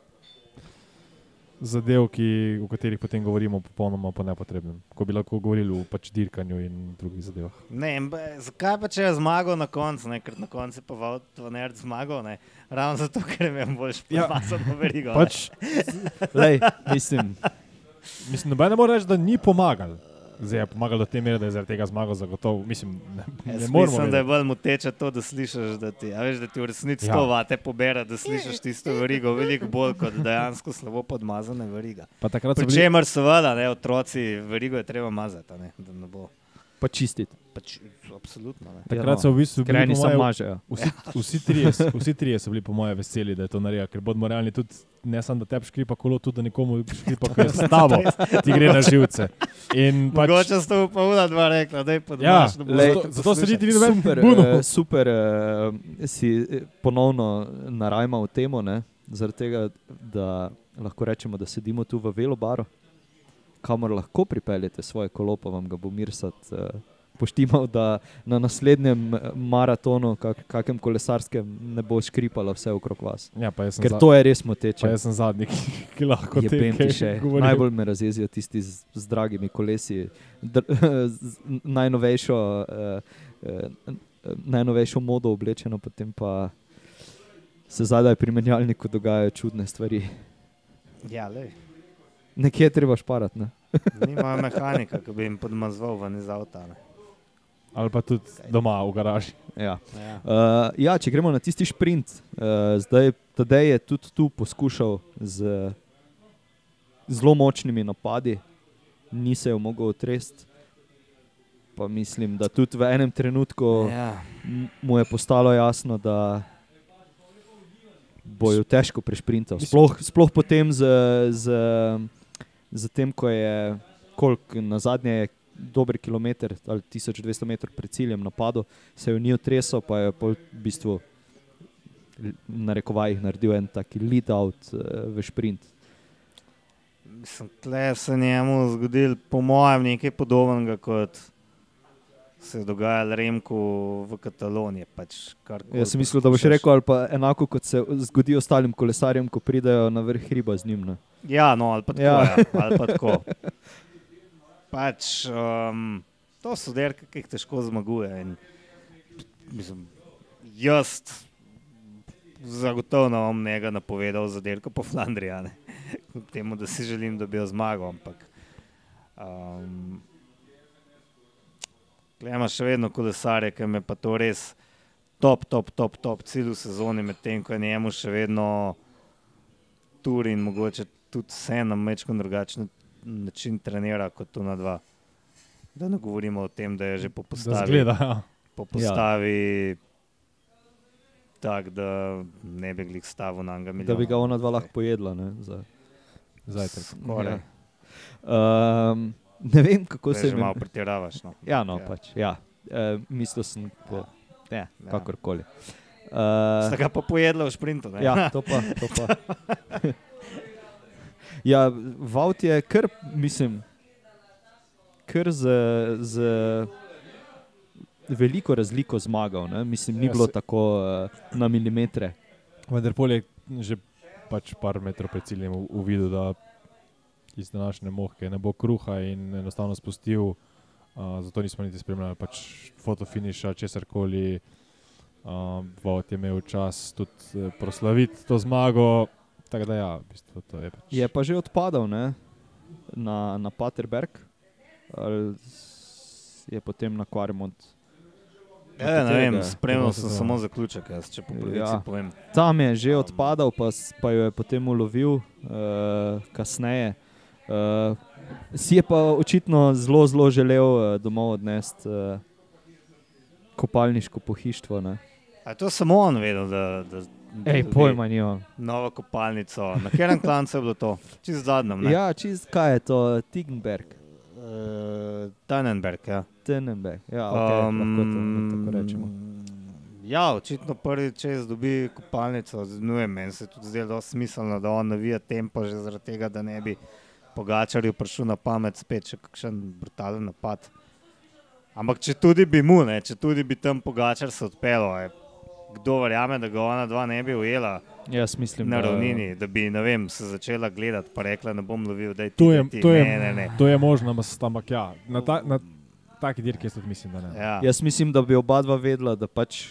zadev, o katerih potem govorimo popolnoma po nepotrebnem. Ko bi lahko govorili o pač dirkanju in drugih zadevah. Ne, zakaj pa če je zmagal na koncu, ne? Ker na koncu je pa Wout van Aert zmagal, ne? Ravno zato, ker je imel bolj špilmasano verigo. Pač, Lej, mislim, noben ne more reči, da ni pomagal. Zdaj je pomagal do te mere, da je zaradi tega zmagal zagotovo. Mislim, ne moramo Mislim, da je vedeti. bolj moteče to, da slišiš, da ti, a veš, da ti v resnici Ja. to vate pobere, da slišiš tisto verigo veliko bolj kot dejansko slabo podmazane veriga. Pa takrat so bili, Pričemer seveda, ne, otroci, verigo je treba mazati, ne, da ne bo. pa čistiti. Pač, absolutno, ne. takrat so v bistvu Ker eni bili po samo moje, mažejo. vsi trije so bili po moje veseli, da je to naredil, ker bodimo realni tudi, ne samo da tebi škripa kolo, tudi da nekomu škripa, ki je s tabo, ti gre na živce. In pač, Mogoče sta pa ura dva rekla, da je ja, podmaš, da bo lej, to zato se poslušal. niti ni noben Super, bunil. super si ponovno narajmal temo, ne? Zaradi tega, da lahko rečemo, da sedimo tu v velobaru, kamor lahko pripeljete svoje kolo, pa vam ga bo Mirsad poštimal, da na naslednjem maratonu, kakem kolesarskem, ne bo škripalo vse okrog vas. Ja, pa jaz sem, Ker to je res moteče. pa jaz sem zadnji, ki lahko te Jebem ti kaj še. govorim. Najbolj me razjezijo tisti z dragimi kolesi, z najnovejšo modo oblečeno, potem pa se zadaj pri menjalniku dogajajo čudne stvari. Ja, lej. Nekje je treba šparati, ne? Nima mehanika, ki bi jim podmazval ven iz avta, ne. Ali pa tudi doma v garaži. Ja. Ja. Ja, če gremo na tisti šprint, zdaj Tadej je tudi tu poskušal z zelo močnimi napadi, ni se jo mogel otresti. Pa mislim, da tudi v enem trenutku Ja. mu je postalo jasno, da bojo težko prešprintal. Mislim- Sploh potem z tem, ko je na zadnje je dober kilometer ali 1200 metrov pred ciljem napadel, se je ni otresel, pa je v bistvu na rekovajih naredil en taki lead out v šprint. Mislim, tle se njemu zgodil, po mojem, nekaj podobnega, kot se je dogajalo Remku v Kataloniji. Pač Jaz sem mislil, da boš rekel, ali pa enako kot se zgodi ostalim kolesarjem, ko pridejo na vrh hriba z njim. Ne? Ja, no, ali pa tako. Ja. Ja. Ali pa tako. Pač, to so derke, ki jih težko zmaguje. In, mislim, jaz zagotovo ne bom njega napovedal za dirko po Flandriji, a ne. Kljub temu, da si želim, da bi jo zmagal, ampak gleda še vedno kolesarje, ki me pa to res top cilj v sezoni, medtem ko je njemu še vedno tur in mogoče tudi vse na mečko drugačen način trenira kot tu na dva. Da ne govorimo o tem, da je že po Da postavi, zgleda, ja. po postavi tak, da ne bi glih stavil na njega milijona. Da bi ga ona dva lahko pojedla, ne? Zajtrk. Skoraj. Ne vem, kako To se je že malo pretiravaš, no. Ja, no, Ja. pač, ja. Mislil sem po... Ne, kakorkoli. Sta ga pa pojedla v šprintu, ne? Ja, to pa. Ja, Wout je kar, mislim, kar z veliko razliko zmagal, ne? Mislim, ni Ja, bilo tako na milimetre. Vendar pol je že pač par metrov pred ciljem uvidel, da iz današnje mohke ne bo kruha in enostavno spustil. Zato nismo niti spremljali pač fotofiniša, česarkoli. Wout je imel čas tudi proslaviti to zmago. Tako da ja, v bistvu to je pač. Je pa že odpadal, ne? Na Paterberg. Ali je potem na Quaremont? Ja, ne vem, katerega? spremljal Kako se sem to- samo zaključek, jaz, če po pravici Ja. povem. Tam je že odpadal, pa jo je potem ulovil kasneje. Si je pa očitno zelo želel domov odnesti kopalniško pohištvo. Ne? A to samo on vedel, da Ej, dobi pojma nimam. novo kopalnico. Na katerem klancu je bilo to? Čist zadnjem, ne? Ja, čist kaj je to? Tigenberg, Tannenberg, ja. Tennenberg. Ja, okay, lahko to tako rečemo. Ja, očitno prvi čez dobi kopalnico. Ne vem, meni se tudi zdelo dosti smiselno, da on navija tempo že zaradi tega, da ne bi Pogačarju prišel na pamet spet še kakšen brutalen napad. Ampak če tudi bi mu, ne, če tudi bi tam Pogačar se odpeljal, kdo verjame, da ga ona dva ne bi ujela Jaz mislim, na da ravnini, da bi, ne vem, se začela gledati pa rekla, ne bom lovil, daj ti, To je, daj ti. to je, Ne. to je možno, ampak ja, na taki dirki jaz tudi mislim, da ne. Ja. Jaz mislim, da bi oba dva vedela, da pač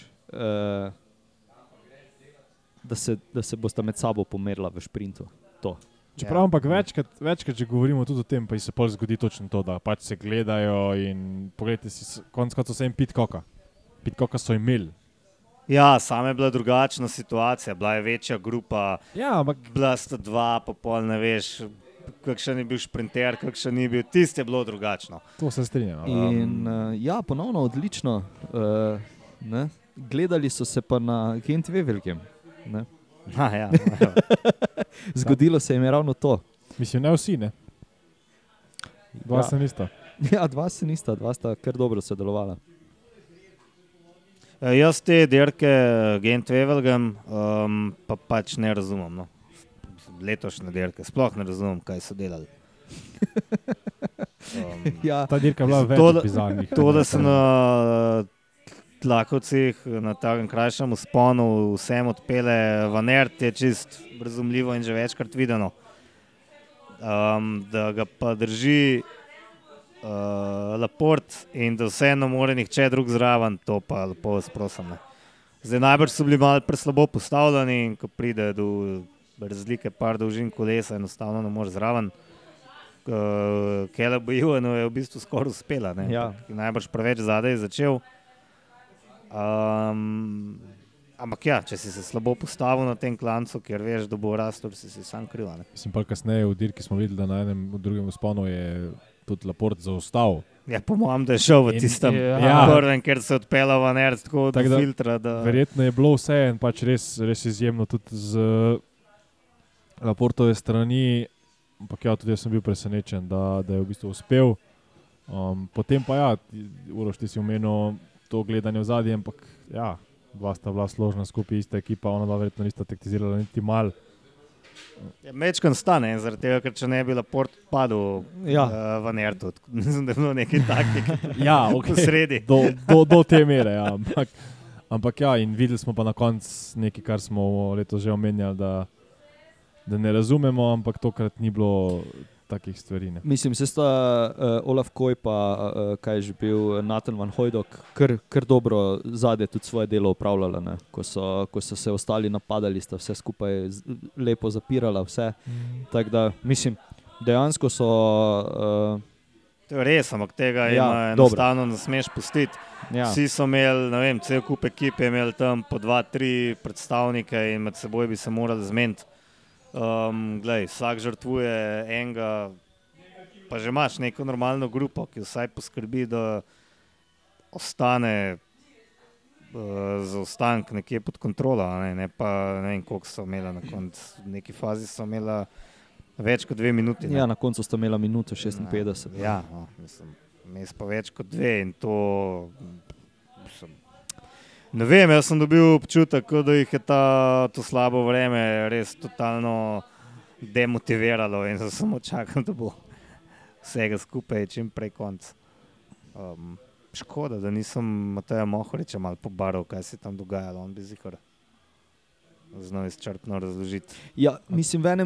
da se bosta med sabo pomerila v šprintu. To. Čeprav, Ja. ampak večkrat, če govorimo tudi o tem, pa se pol zgodi točno to, da pač se gledajo in pogledajte si, konec koncev so jim Pitcocka. Pitcocka so imeli. Ja, sama je bila drugačna situacija, bila je večja grupa, Ja, ampak bila sta dva, pa pol ne veš, kakšen je bil šprinter, kakšen ni bil, tisto je bilo drugačno. to se strinjam. In ja, ponovno odlično. Ne? Gledali so se pa na Gent-Wevelgem. Ne? Ja. Zgodilo se jim je ravno to. Mislim, ne vsi, ne. Dva Ja. se nista. Ja, dva se nista, dva sta kar dobro sodelovala. Jaz te dirke Gent-Wevelgem pa pač ne razumem. No. Letošnje dirke, sploh ne razumem, kaj so delali. Ja, Ta dirka je bila več To, da- bizarnih. To, da se na Tlakovcih, na takem krajšem vzponu vsem odpele Van Aert, je čist razumljivo in že večkrat videno. Da ga pa drži Laporte in da vseeno more nihče drug zraven, to pa lepo vas prosim. Ne. Zdaj najbrž so bili malo preslabo postavljeni in ko pride do razlike par dolžin kolesa, enostavno ne moreš zraven. Caleb Ewan je v bistvu skoraj uspela, ne. Ja. Najbrž preveč zadaj začel. Ampak ja, če si se slabo postavil na tem klancu, ker veš, da bo rastel, si sam kriv. Ne. Mislim, pa kasneje v dirki smo videli, da na enem drugem vzponu je tudi Laporte zaostal. Ja, po mojem, da je šel v In- tistem ja. prvem, ker se je odpeljal Van Aert tako do Tako da filtra. Da... Verjetno je bilo vse en pač res izjemno tudi z Laportove strani, ampak ja, tudi jaz sem bil presenečen, da je v bistvu uspel. Potem pa ja, Uroš, ti si omenil to gledanje v zadnjem, ampak ja, dva sta bila složna skupaj, ista ekipa, ona dva verjetno nista taktizirala niti mal. Ja, mečkan stane, zaradi tega, ker če ne bi Laporte padel Ja. Van Aertu. Mislim, da je bilo nekaj takih Ja, v sredi. Do te mere, ja. Ampak ja, in videli smo pa na koncu nekaj, kar smo letos že omenjali, da ne razumemo, ampak tokrat ni bilo takih stvari. Ne. Mislim, se sta Olaf Koj pa kaj je že bil Nathan Van Hooydonk kar dobro zadnje tudi svoje delo opravljala. Ne? Ko so se ostali napadali, sta vse skupaj lepo zapirala vse. Tako da mislim, dejansko so To je res, ampak tega Ja, enostavno ne smeš pustiti. ja, Vsi so imeli, ne vem, cel kup ekipe, imeli tam po 2-3 predstavnike in med seboj bi se morali zmeniti. Glej, vsak žrtvuje enega, pa že imaš neko normalno grupo, ki vsaj poskrbi, da ostane zaostank nekje pod kontrolo, ne pa ne vem, koliko so imela na koncu. V neki fazi so imela več kot 2 minuti. Ja, na koncu sta imela minuto 56. Ja, no, mislim, mes pa več kot 2 in to... Mislim, ne vem, jaz sem dobil občutek, da jih je to slabo vreme res totalno demotiviralo in samo čakam, da bo vsega skupaj čim prej konc. Škoda, da nisem Mateja Mohoriča malo pobaral, kaj se tam dogajalo, on bi zihar znal izčrpno razložiti. Ja, mislim, v enem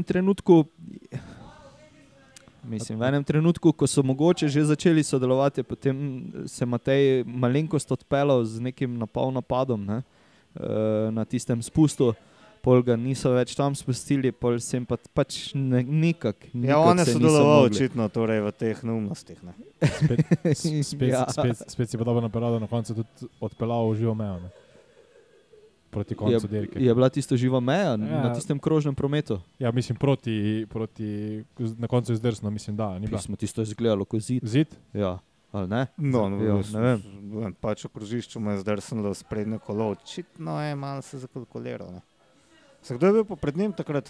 trenutku, ko so mogoče že začeli sodelovati, potem se Matej malenkost odpeljal z nekim napadom, ne, na tistem spustu, pol ga niso več tam spustili, pol sem pač nekak Ja, on je sodeloval očitno torej v teh neumnostih. Ne. Spet si pa dobro napeljal, da na koncu tudi odpeljal v živo mejo. Ne. Proti koncu dirke. Je bila tisto živa meja na tistem krožnem prometu? Ja, mislim proti na koncu izdrsno, mislim, da. Ni bila. Smo tisto izgledalo kot zid. Zid? Ja, ali ne? No, ne vem. Pač v krožišču mu je zdrsnilo sprednje kolo. Očitno je malo se zakalkuliral. Ne. Kdo je bil pred njim takrat?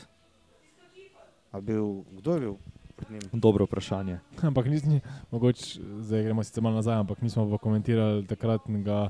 Kdo je bil pred njim? Dobro vprašanje. Ampak mogoče, zdaj gremo sicer malo nazaj, ampak nismo pa komentirali takratnega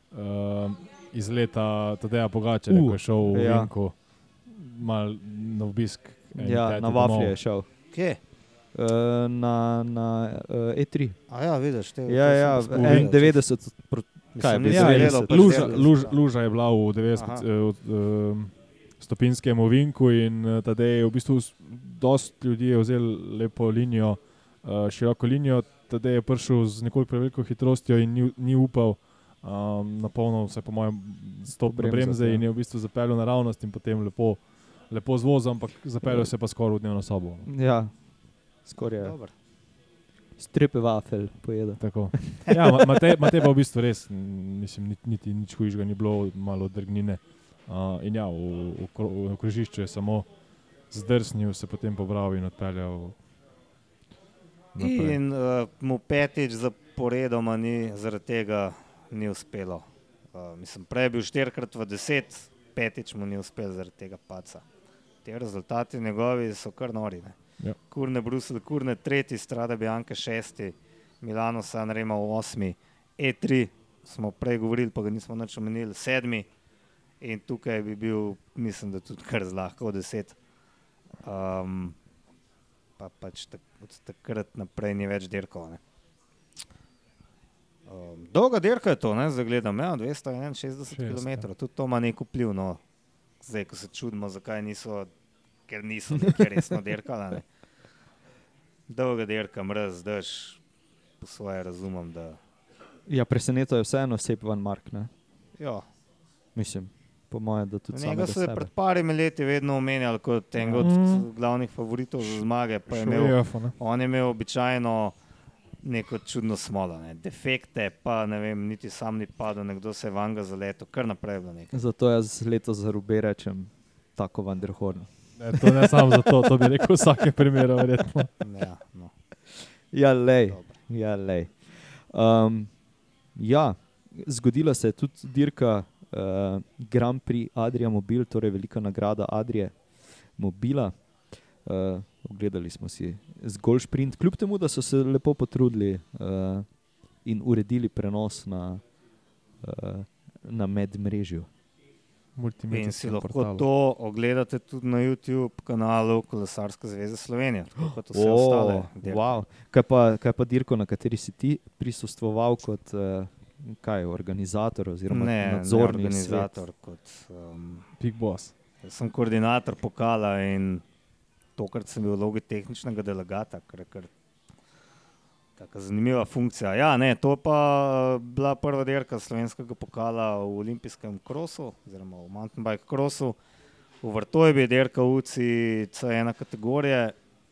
izleta Tadeja Pogačarja, ko je šel v Vinku malo na obisk. Ja, na Vaflje je šel. Kje? Na E3. Ja, vidiš. Ja, 91. Kaj je bilo? Luža je bila v 90 stopinskem Vinku in Tadej je v bistvu dosti ljudi je vzel lepo linijo, široko linijo. Tadej je prišel z nekoliko preveliko hitrostjo in ni upal na polno, vse po mojem, stop na bremze in je v bistvu zapeljal naravnost in potem lepo z vozom, ampak zapeljal se pa skoraj v dnevno sobo. Ja, skoraj je. Strepe vafel pojeda. Tako. Ja, Matej pa v bistvu res, mislim, niti nič hujšega ni bilo, malo drgnine. In ja, v krožišču je samo zdrsnil, se potem pobral in odpeljal naprej. In mu 5. zaporedoma zaradi tega ni uspelo. Mislim, prej je bil 4-krat v 10, 5. mu ni uspel zaradi tega paca. Te rezultati njegovi so kar nori. Ne? Ja. Kurne Brusel, Kurne 3, Strada Bianca 6, Milano Sanremo 8, E3 smo prej govorili, pa ga nismo nič omenili, 7. In tukaj bi bil, mislim, da tudi kar zlahka v 10. Pa pač od takrat naprej ni več dirkal. Dolga dirka je to, ne, zdaj gledam, 261 km, tudi to ima nek vpliv, no. Zdaj, ko se čudimo, zakaj ker niso nekaj resno dirkala, ne. Dolga dirka, mraz, dež, po svoje razumem, da... Ja, preseneto je vseeno Sepp van Mark, ne? Ja. Mislim, po moje, da tudi samega sebe. Njega so pred parimi leti vedno omenjali kot enega od glavnih favoritov za zmage, pa on je imel običajno neko čudno smolo, ne. Defekte, pa ne vem, niti sam ni padel, nekdo se je vanga zaletel, kar naprej bilo nekaj. Zato jaz letos za Rube rečem tako Van der Horn. To ne samo zato, to bi rekel vsake primere, verjetno. Ja, no. Ja, lej. Ja, zgodila se je tudi dirka Grand Prix Adria Mobil, torej velika nagrada Adrije Mobila. Ogledali smo si zgolj šprint, kljub temu, da so se lepo potrudili in uredili prenos na medmrežju. In si lahko to ogledate tudi na YouTube kanalu Kolesarske zveze Slovenije, tako kot vse ostale dirke. Wow. Kaj pa dirko, na kateri si ti prisostvoval kot organizator oziroma nadzorni organizator, kot Big Boss. Sem koordinator pokala in tokrat sem bil v vlogi tehničnega delegata, kar je taka zanimiva funkcija. Ja, ne, to pa bila prva dirka slovenskega pokala v olimpijskem krosu, oziroma v mountain bike krosu. V Vrtojbi je dirka UCI C1 kategorije,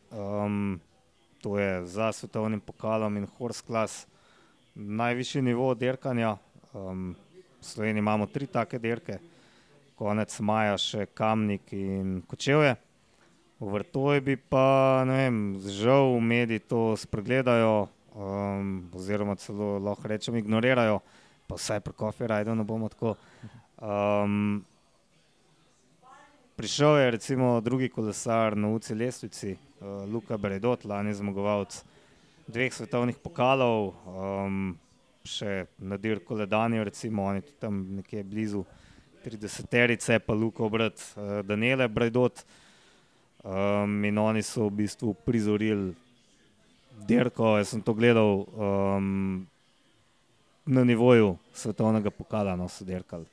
to je za svetovnim pokalom in horse class najvišji nivo dirkanja. V Sloveniji imamo 3 take dirke, konec maja še Kamnik in Kočevje. V Vrtojbi pa, ne vem, žal mediji to spregledajo, oziroma celo lahko rečem ignorirajo. pa vsaj pri Coffee Ridu ne bomo tako. Prišel je recimo drugi kolesar na UCI lestvici, Luka Braidot, lani zmagovalec 2 svetovnih pokalov, še na dirko Ledani, recimo, on je tudi tam nekje blizu 30-terice, pa Luka obrat Daniele Braidot, in oni so v bistvu prizorili dirko, jaz sem to gledal na nivoju svetovnega pokala, no, so dirkali.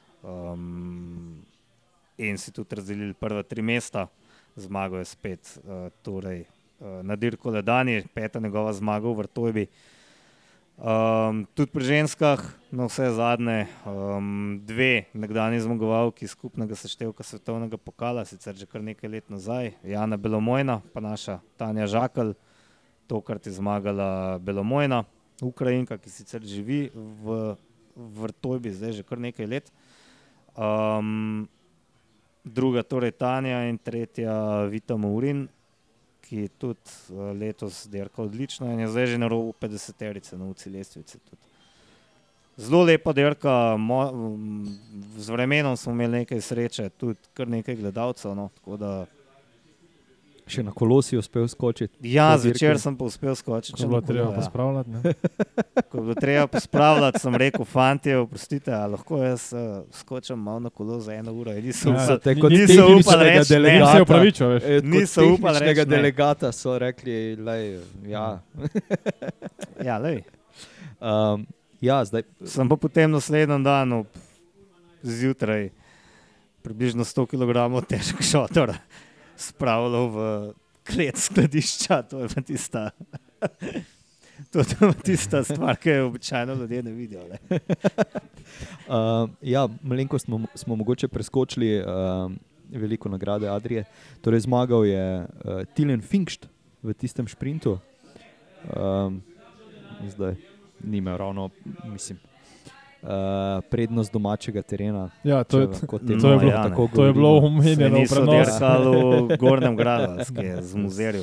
In si tudi razdelili prva 3 mesta, zmagal je spet torej, na dirko Ledani, 5. njegova zmaga v Vrtojbi. Tudi pri ženskah, na vse zadnje, 2 nekdanji zmagovalki skupnega seštevka svetovnega pokala, sicer že kar nekaj let nazaj, Jana Belomojna, pa naša Tanja Žakelj, tokrat je zmagala Belomojna, Ukrajinka, ki sicer živi v Vrtojbi zdaj že kar nekaj let. Druga torej Tanja in tretja Vita Maurin, ki je tudi letos dirkal odlično in je zdaj že na robu 50-terice na UCI lestvici. Zelo lepa dirka, z vremenom smo imeli nekaj sreče, tudi kar nekaj gledalcev, no, tako da... Še na kolo si uspel skočiti? Ja, zvečer sem pa uspel skočiti. Ko je bilo treba pospravljati, ne? Ko je bilo treba pospravljati, sem rekel, fantje, oprostite, a lahko jaz skočam malo na kolo za 1 uro. Niso upali reči, ne. Se upravičil, veš. Niso upali reči, ne. Delegata so rekli, lej, ja. Ja, lej. Ja, zdaj... Sem pa potem naslednjem danu zjutraj približno 100 kg težek šotor spravljal v klet skladišča, to je pa tista stvar, ki jo običajno ljudje ne vidijo. Ne? Ja, malenko smo mogoče preskočili veliko nagrade Adrije. Torej zmagal je Tilen Finkst v tistem šprintu. Zdaj nima ravno, mislim, prednost domačega terena. Ja, to je bilo omenjeno v prenosu. Niso dirkali v Gornjem Gradu, z muzerju.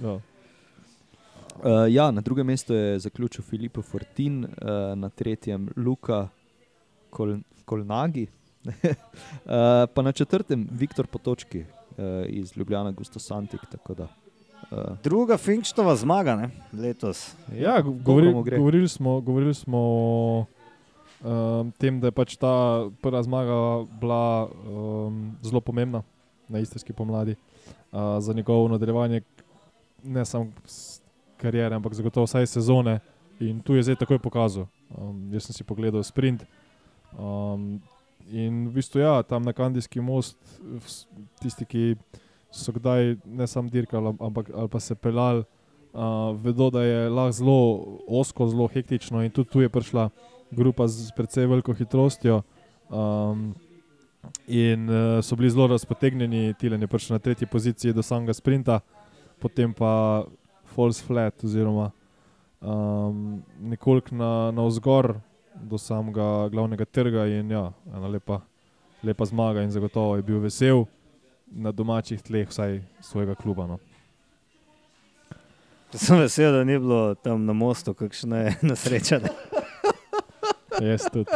Ja, na drugem mestu je zaključil Filippo Fortin, na tretjem Luka Kolnagi, pa na 4. Viktor Potočki iz Ljubljana Gusto Santik, tako da. Druga Finkstova zmaga, ne, letos. Ja, govorili smo o tem, da je pač ta prva zmaga bila zelo pomembna na istrski pomladi za njegovo nadaljevanje ne samo karijere, ampak zagotovo vsaj sezone in tu je zdaj takoj pokazal. Jaz sem si pogledal sprint in v bistvu ja, tam na Kandijski most tisti, ki so kdaj ne samo dirkali, ampak ali pa se peljali, vedo, da je lahko zelo ozko, zelo hektično in tudi tu je prišla grupa z precej veliko hitrostjo in so bili zelo razpotegnjeni. Tilen je prišel na 3. poziciji do samega sprinta, potem pa false flat oziroma nekoliko navzgor do samega glavnega trga in ja, ena lepa zmaga in zagotovo je bil vesel na domačih tleh vsaj svojega kluba. No. Sem vesel, da ni bilo tam na mostu kakšne nesreče. Jaz tudi.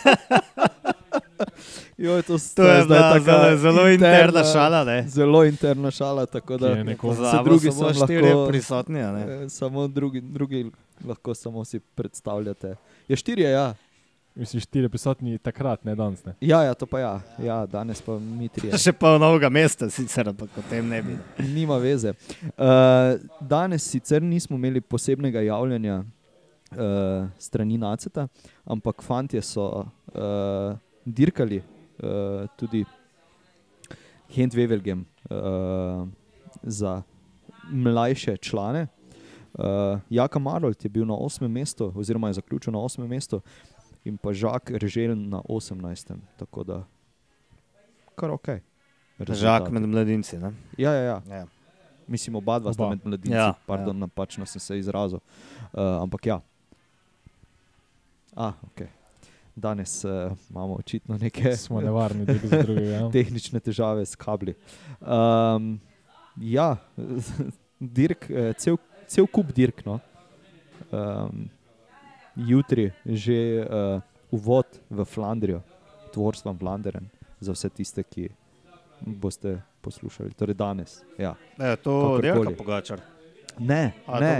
Joj, to je bila zelo interna šala, ne? Zelo interna šala, tako da se drugi samo štirje prisotni, ne? Samo drugi lahko samo si predstavljate. Je 4, ja. Mislim, 4 prisotni takrat, ne danes, ne? Ja, to pa ja. Ja, danes pa mi 3. Še pa v Novega mesta sicer, ampak o tem ne bi. Nima veze. Danes sicer nismo imeli posebnega javljanja strani Naceta, ampak fantje so dirkali tudi Handwevelgem za mlajše člane. Jaka Marolt je bil na 8. mestu, oziroma je zaključil na 8. mestu in pa Žak Režel na 18. Tako da kar okej. Žak med mladinci, ne? Ja. Mislim, oba sta med mladinci. Ja, pardon, napačno sem se izrazil. Ampak ja. Okay. Danes imamo očitno neke smo nevarni drug za drugega, tehnične težave s kabli. Ja, dirk, cel kup dirk, no. Jutri že uvod v Flandrijo, Tours van Vlaanderen, za vse tiste, ki boste poslušali. Torej danes. Ja. To Dirka Pogačar. Ne,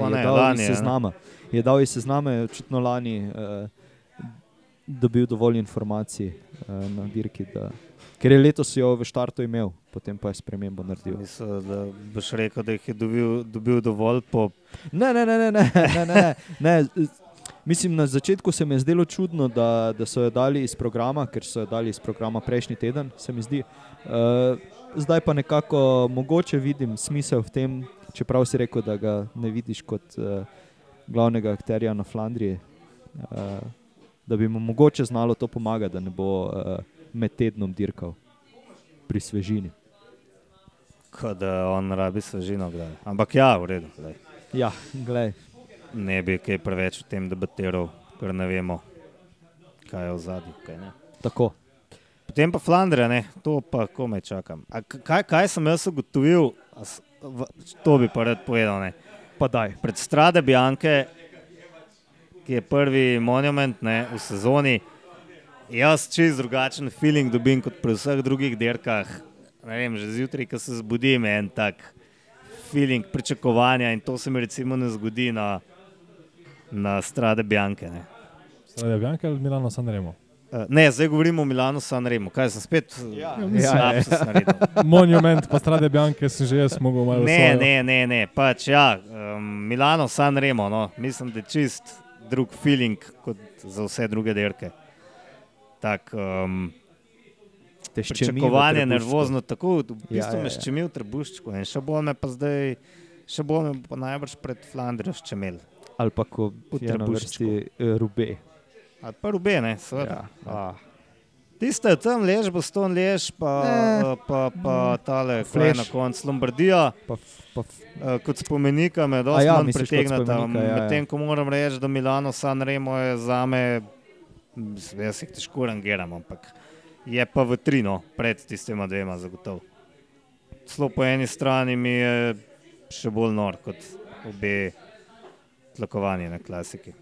je dal iz seznama, je očitno lani dobil dovolj informacij na dirki, ker je letos jo v štartu imel, potem pa je spremembo naredil. Mislim, da boš rekel, da jih je dobil dovolj po... Ne. Mislim, na začetku se mi je zdelo čudno, da so jo dali iz programa, ker so jo dali iz programa prejšnji teden, se mi zdi. Zdaj pa nekako mogoče vidim smisel v tem, čeprav si rekel, da ga ne vidiš kot glavnega akterja na Flandriji, da bi mu mogoče znalo to pomagati, da ne bo med tednom dirkal pri svežini. Ko da on rabi svežino, gledaj. Ampak ja, v redu. Gledaj. Ja, gledaj. Ne bi kaj preveč o tem debatiral, ker ne vemo, kaj je v zadnji, kaj ne. Tako. Potem pa Flandrija, ne, to pa komaj čakam. A kaj sem jaz ugotovil, to bi pa rad povedal, ne. Pa daj. Pred Strade Bianche, ki je prvi monument, ne, v sezoni, jaz čist drugačen feeling dobim kot pri vseh drugih dirkah. Ne vem, že zjutraj, ko se zbudim, je en tak feeling pričakovanja in to se mi recimo ne zgodi na Strade Bianche, ne. Strade Bianche ali Milano Sanremo? Ne, zdaj govorimo o Milano Sanremo. Kaj sem spet lapsus naredil? Monument pa Strade Bianche sem že jaz mogel malo svojo. Ne, pač ja, Milano Sanremo, no, mislim, da je čist drug feeling kot za vse druge dirke. Tak, pričakovanje, nervozno, tako, v bistvu me ščemi v trebuščku in še bolj me pa najbrž pred Flandrijo ščemel. Ali pa ko je na vrsti Roubaix. Ali pa Roubaix, ne, seveda. Ja. Tiste tam lež, Boston lež, pa tale kraj na konc Lombardija, kot spomenika me dosti manj pritegnata. Medtem, ko moram reči, da Milano Sanremo je zame, jaz jih težko rangiram, ampak je pa v trino pred tistema dvema zagotovo. Celo po eni strani mi je še bolj nor kot obe tlakovanje na klasiki.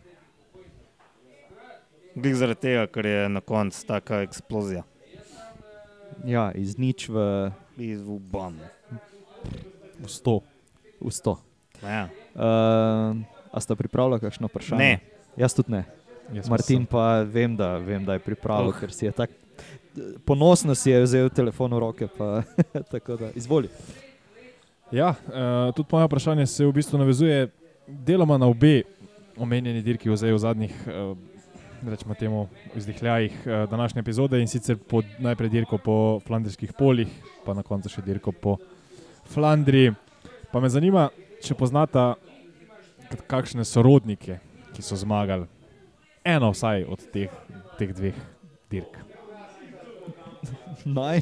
Glih zaradi tega, ker je na koncu taka eksplozija. Ja, iz nič v bam. V 100. V 100. Ja. A sta pripravila kakšno vprašanje? Ne. Jaz tudi ne. Martin pa vem, da je pripravil, ker si je tak ponosno si je vzel telefon v roke, pa tako da, izvoli. Ja, tudi moje vprašanje se v bistvu navezuje deloma na obe omenjeni dirki v zadnjih rečemo temu izdihljajih današnje epizode in sicer najprej dirko po flandrijskih polih, pa na koncu še dirko po Flandriji. Pa me zanima, če poznata kakšne sorodnike, ki so zmagali. Eno vsaj od teh dveh dirk. Naj?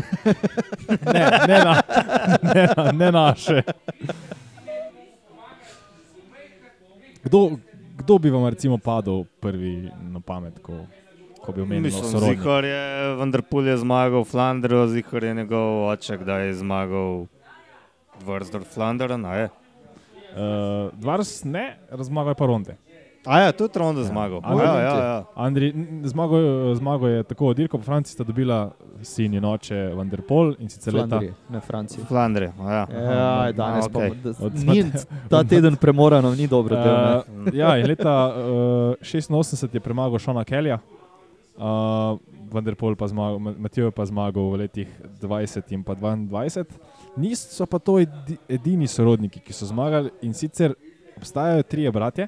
Ne naše. Kdo bi vam recimo padel prvi na pamet, ko bi omenil sorodnik? Zihar je, Van der Poel je zmagal Flandrijo, Zihar je njegov oče, kdaj je zmagal Dvarsdorf-Flanderen, a je? Dvars ne, zmagal je pa Ronde. A ja, tudi Ronde zmagal. Ja. Andri, zmagal je tako, dirko po Franciji sta dobila sin in oče Van der Poel in sicer Flandrije, ne Franciji. Flandrije, ja. Ja, danes okay. Ta teden premora nam ni dobro del. Ja, in leta 86 je premagal Seana Kellyja, Van der Poel pa zmagal, Mathieu pa zmagal v letih 20 in pa 22. Niso pa to edini sorodniki, ki so zmagali in sicer obstajajo 3 bratje.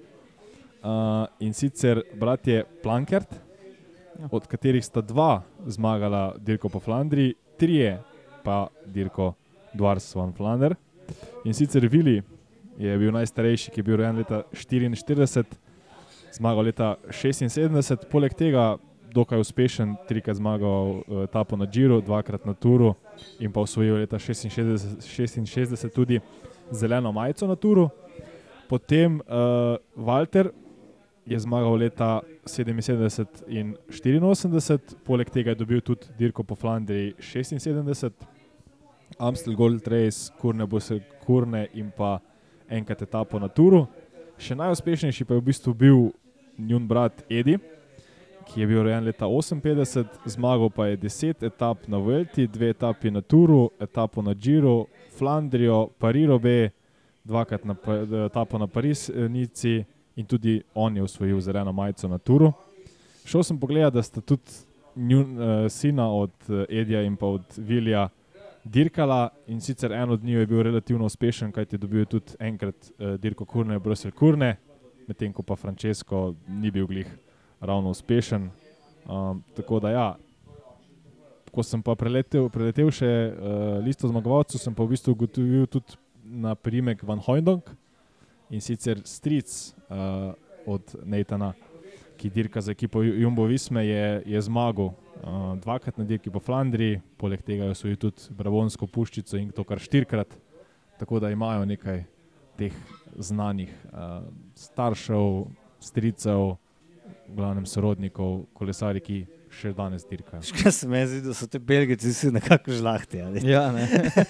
In sicer bratje Plankert, od katerih sta 2 zmagala dirko po Flandriji, 3 pa dirko Dwars van Vlaanderen. In sicer Willi je bil najstarejši, ki je bil rojen leta 44, zmagal leta 76, poleg tega dokaj uspešen, 3krat zmagal etapo na Giro, 2krat na Touru in pa osvojil leta 66 tudi zeleno majico na Touru. Potem Walter je zmagal leta 77 in 84, poleg tega je dobil tudi dirko po Flandriji 76, Amstel Gold Race, Kurne in pa enkrat etapo na Touru. Še najuspešnejši pa je v bistvu bil njun brat Edi ki je bil rojen leta 58, zmagal pa je 10 etap na Vuelti, 2 etapi na Touru, etapo na Giro, Flandrijo, Paris-Roubaix, 2krat etapo na Paris-Nici in tudi on je osvojil zeleno majico na Touru. Šel sem pogledat, da sta tudi sina od Edija in pa od Vilija dirkala in sicer en od njih je bil relativno uspešen, kajti dobil tudi enkrat dirko Kurne, Brussel Kurne, medtem ko pa Francesco ni bil glih ravno uspešen. Tako da ja, ko sem pa preletel še listo zmagovalcev, sem pa v bistvu ugotovil tudi na priimek Van Hooijdonk in sicer stric od Nathana, ki dirka za ekipo Jumbo Visme, je zmagal 2krat na dirki po Flandriji, poleg tega je osvojil tudi Brabonsko puščico in to kar 4krat, tako da imajo nekaj teh znanih staršev, stricev, v glavnem sorodnikov, kolesarji, ki še danes dirkajo. Škaj se me zdi, da so te Belgici vsi nekako žlahti, ali? Ja, ne.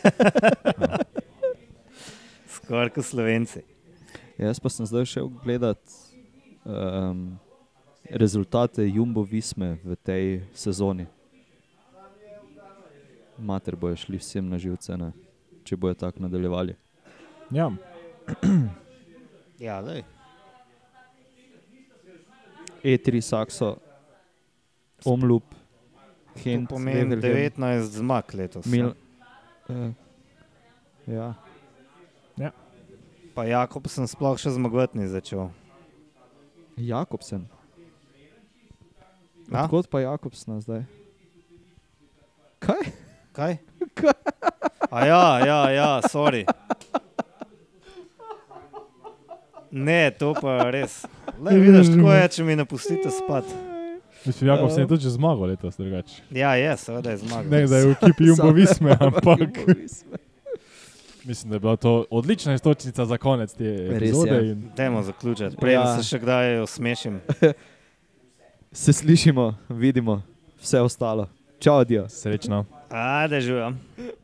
Skoraj kot Slovenci. Jaz pa sem zdaj šel gledat rezultate Jumbo Visme v tej sezoni. Mater bojo šli vsem na živce, ne? Če bojo tako nadaljevali. Ja. Ja, daj. E3 Saxo, Omloop, Hent, To pomeni 19 zmag letos. Ja. Pa Jakobsen sploh še zmagovati ni začel. Jakobsen. A? Odkot pa Jakobsena zdaj? Kaj? Kaj? Ja, sorry. Ne, to pa res. Le vidiš, tako je, če mi ne pustite spat. Mislim, Jakobsen je tudi že zmagal letos, drugače. Ja, seveda je zmagal. Ne, da je v ekipi Jumbo Visme, ampak mislim, da je bila to odlična istočnica za konec te epizode. Res je. Dajmo zaključiti, preden se še kdaj osmešim. Se slišimo, vidimo, vse ostalo. Čau, adijo. Srečno. Ajde, živim.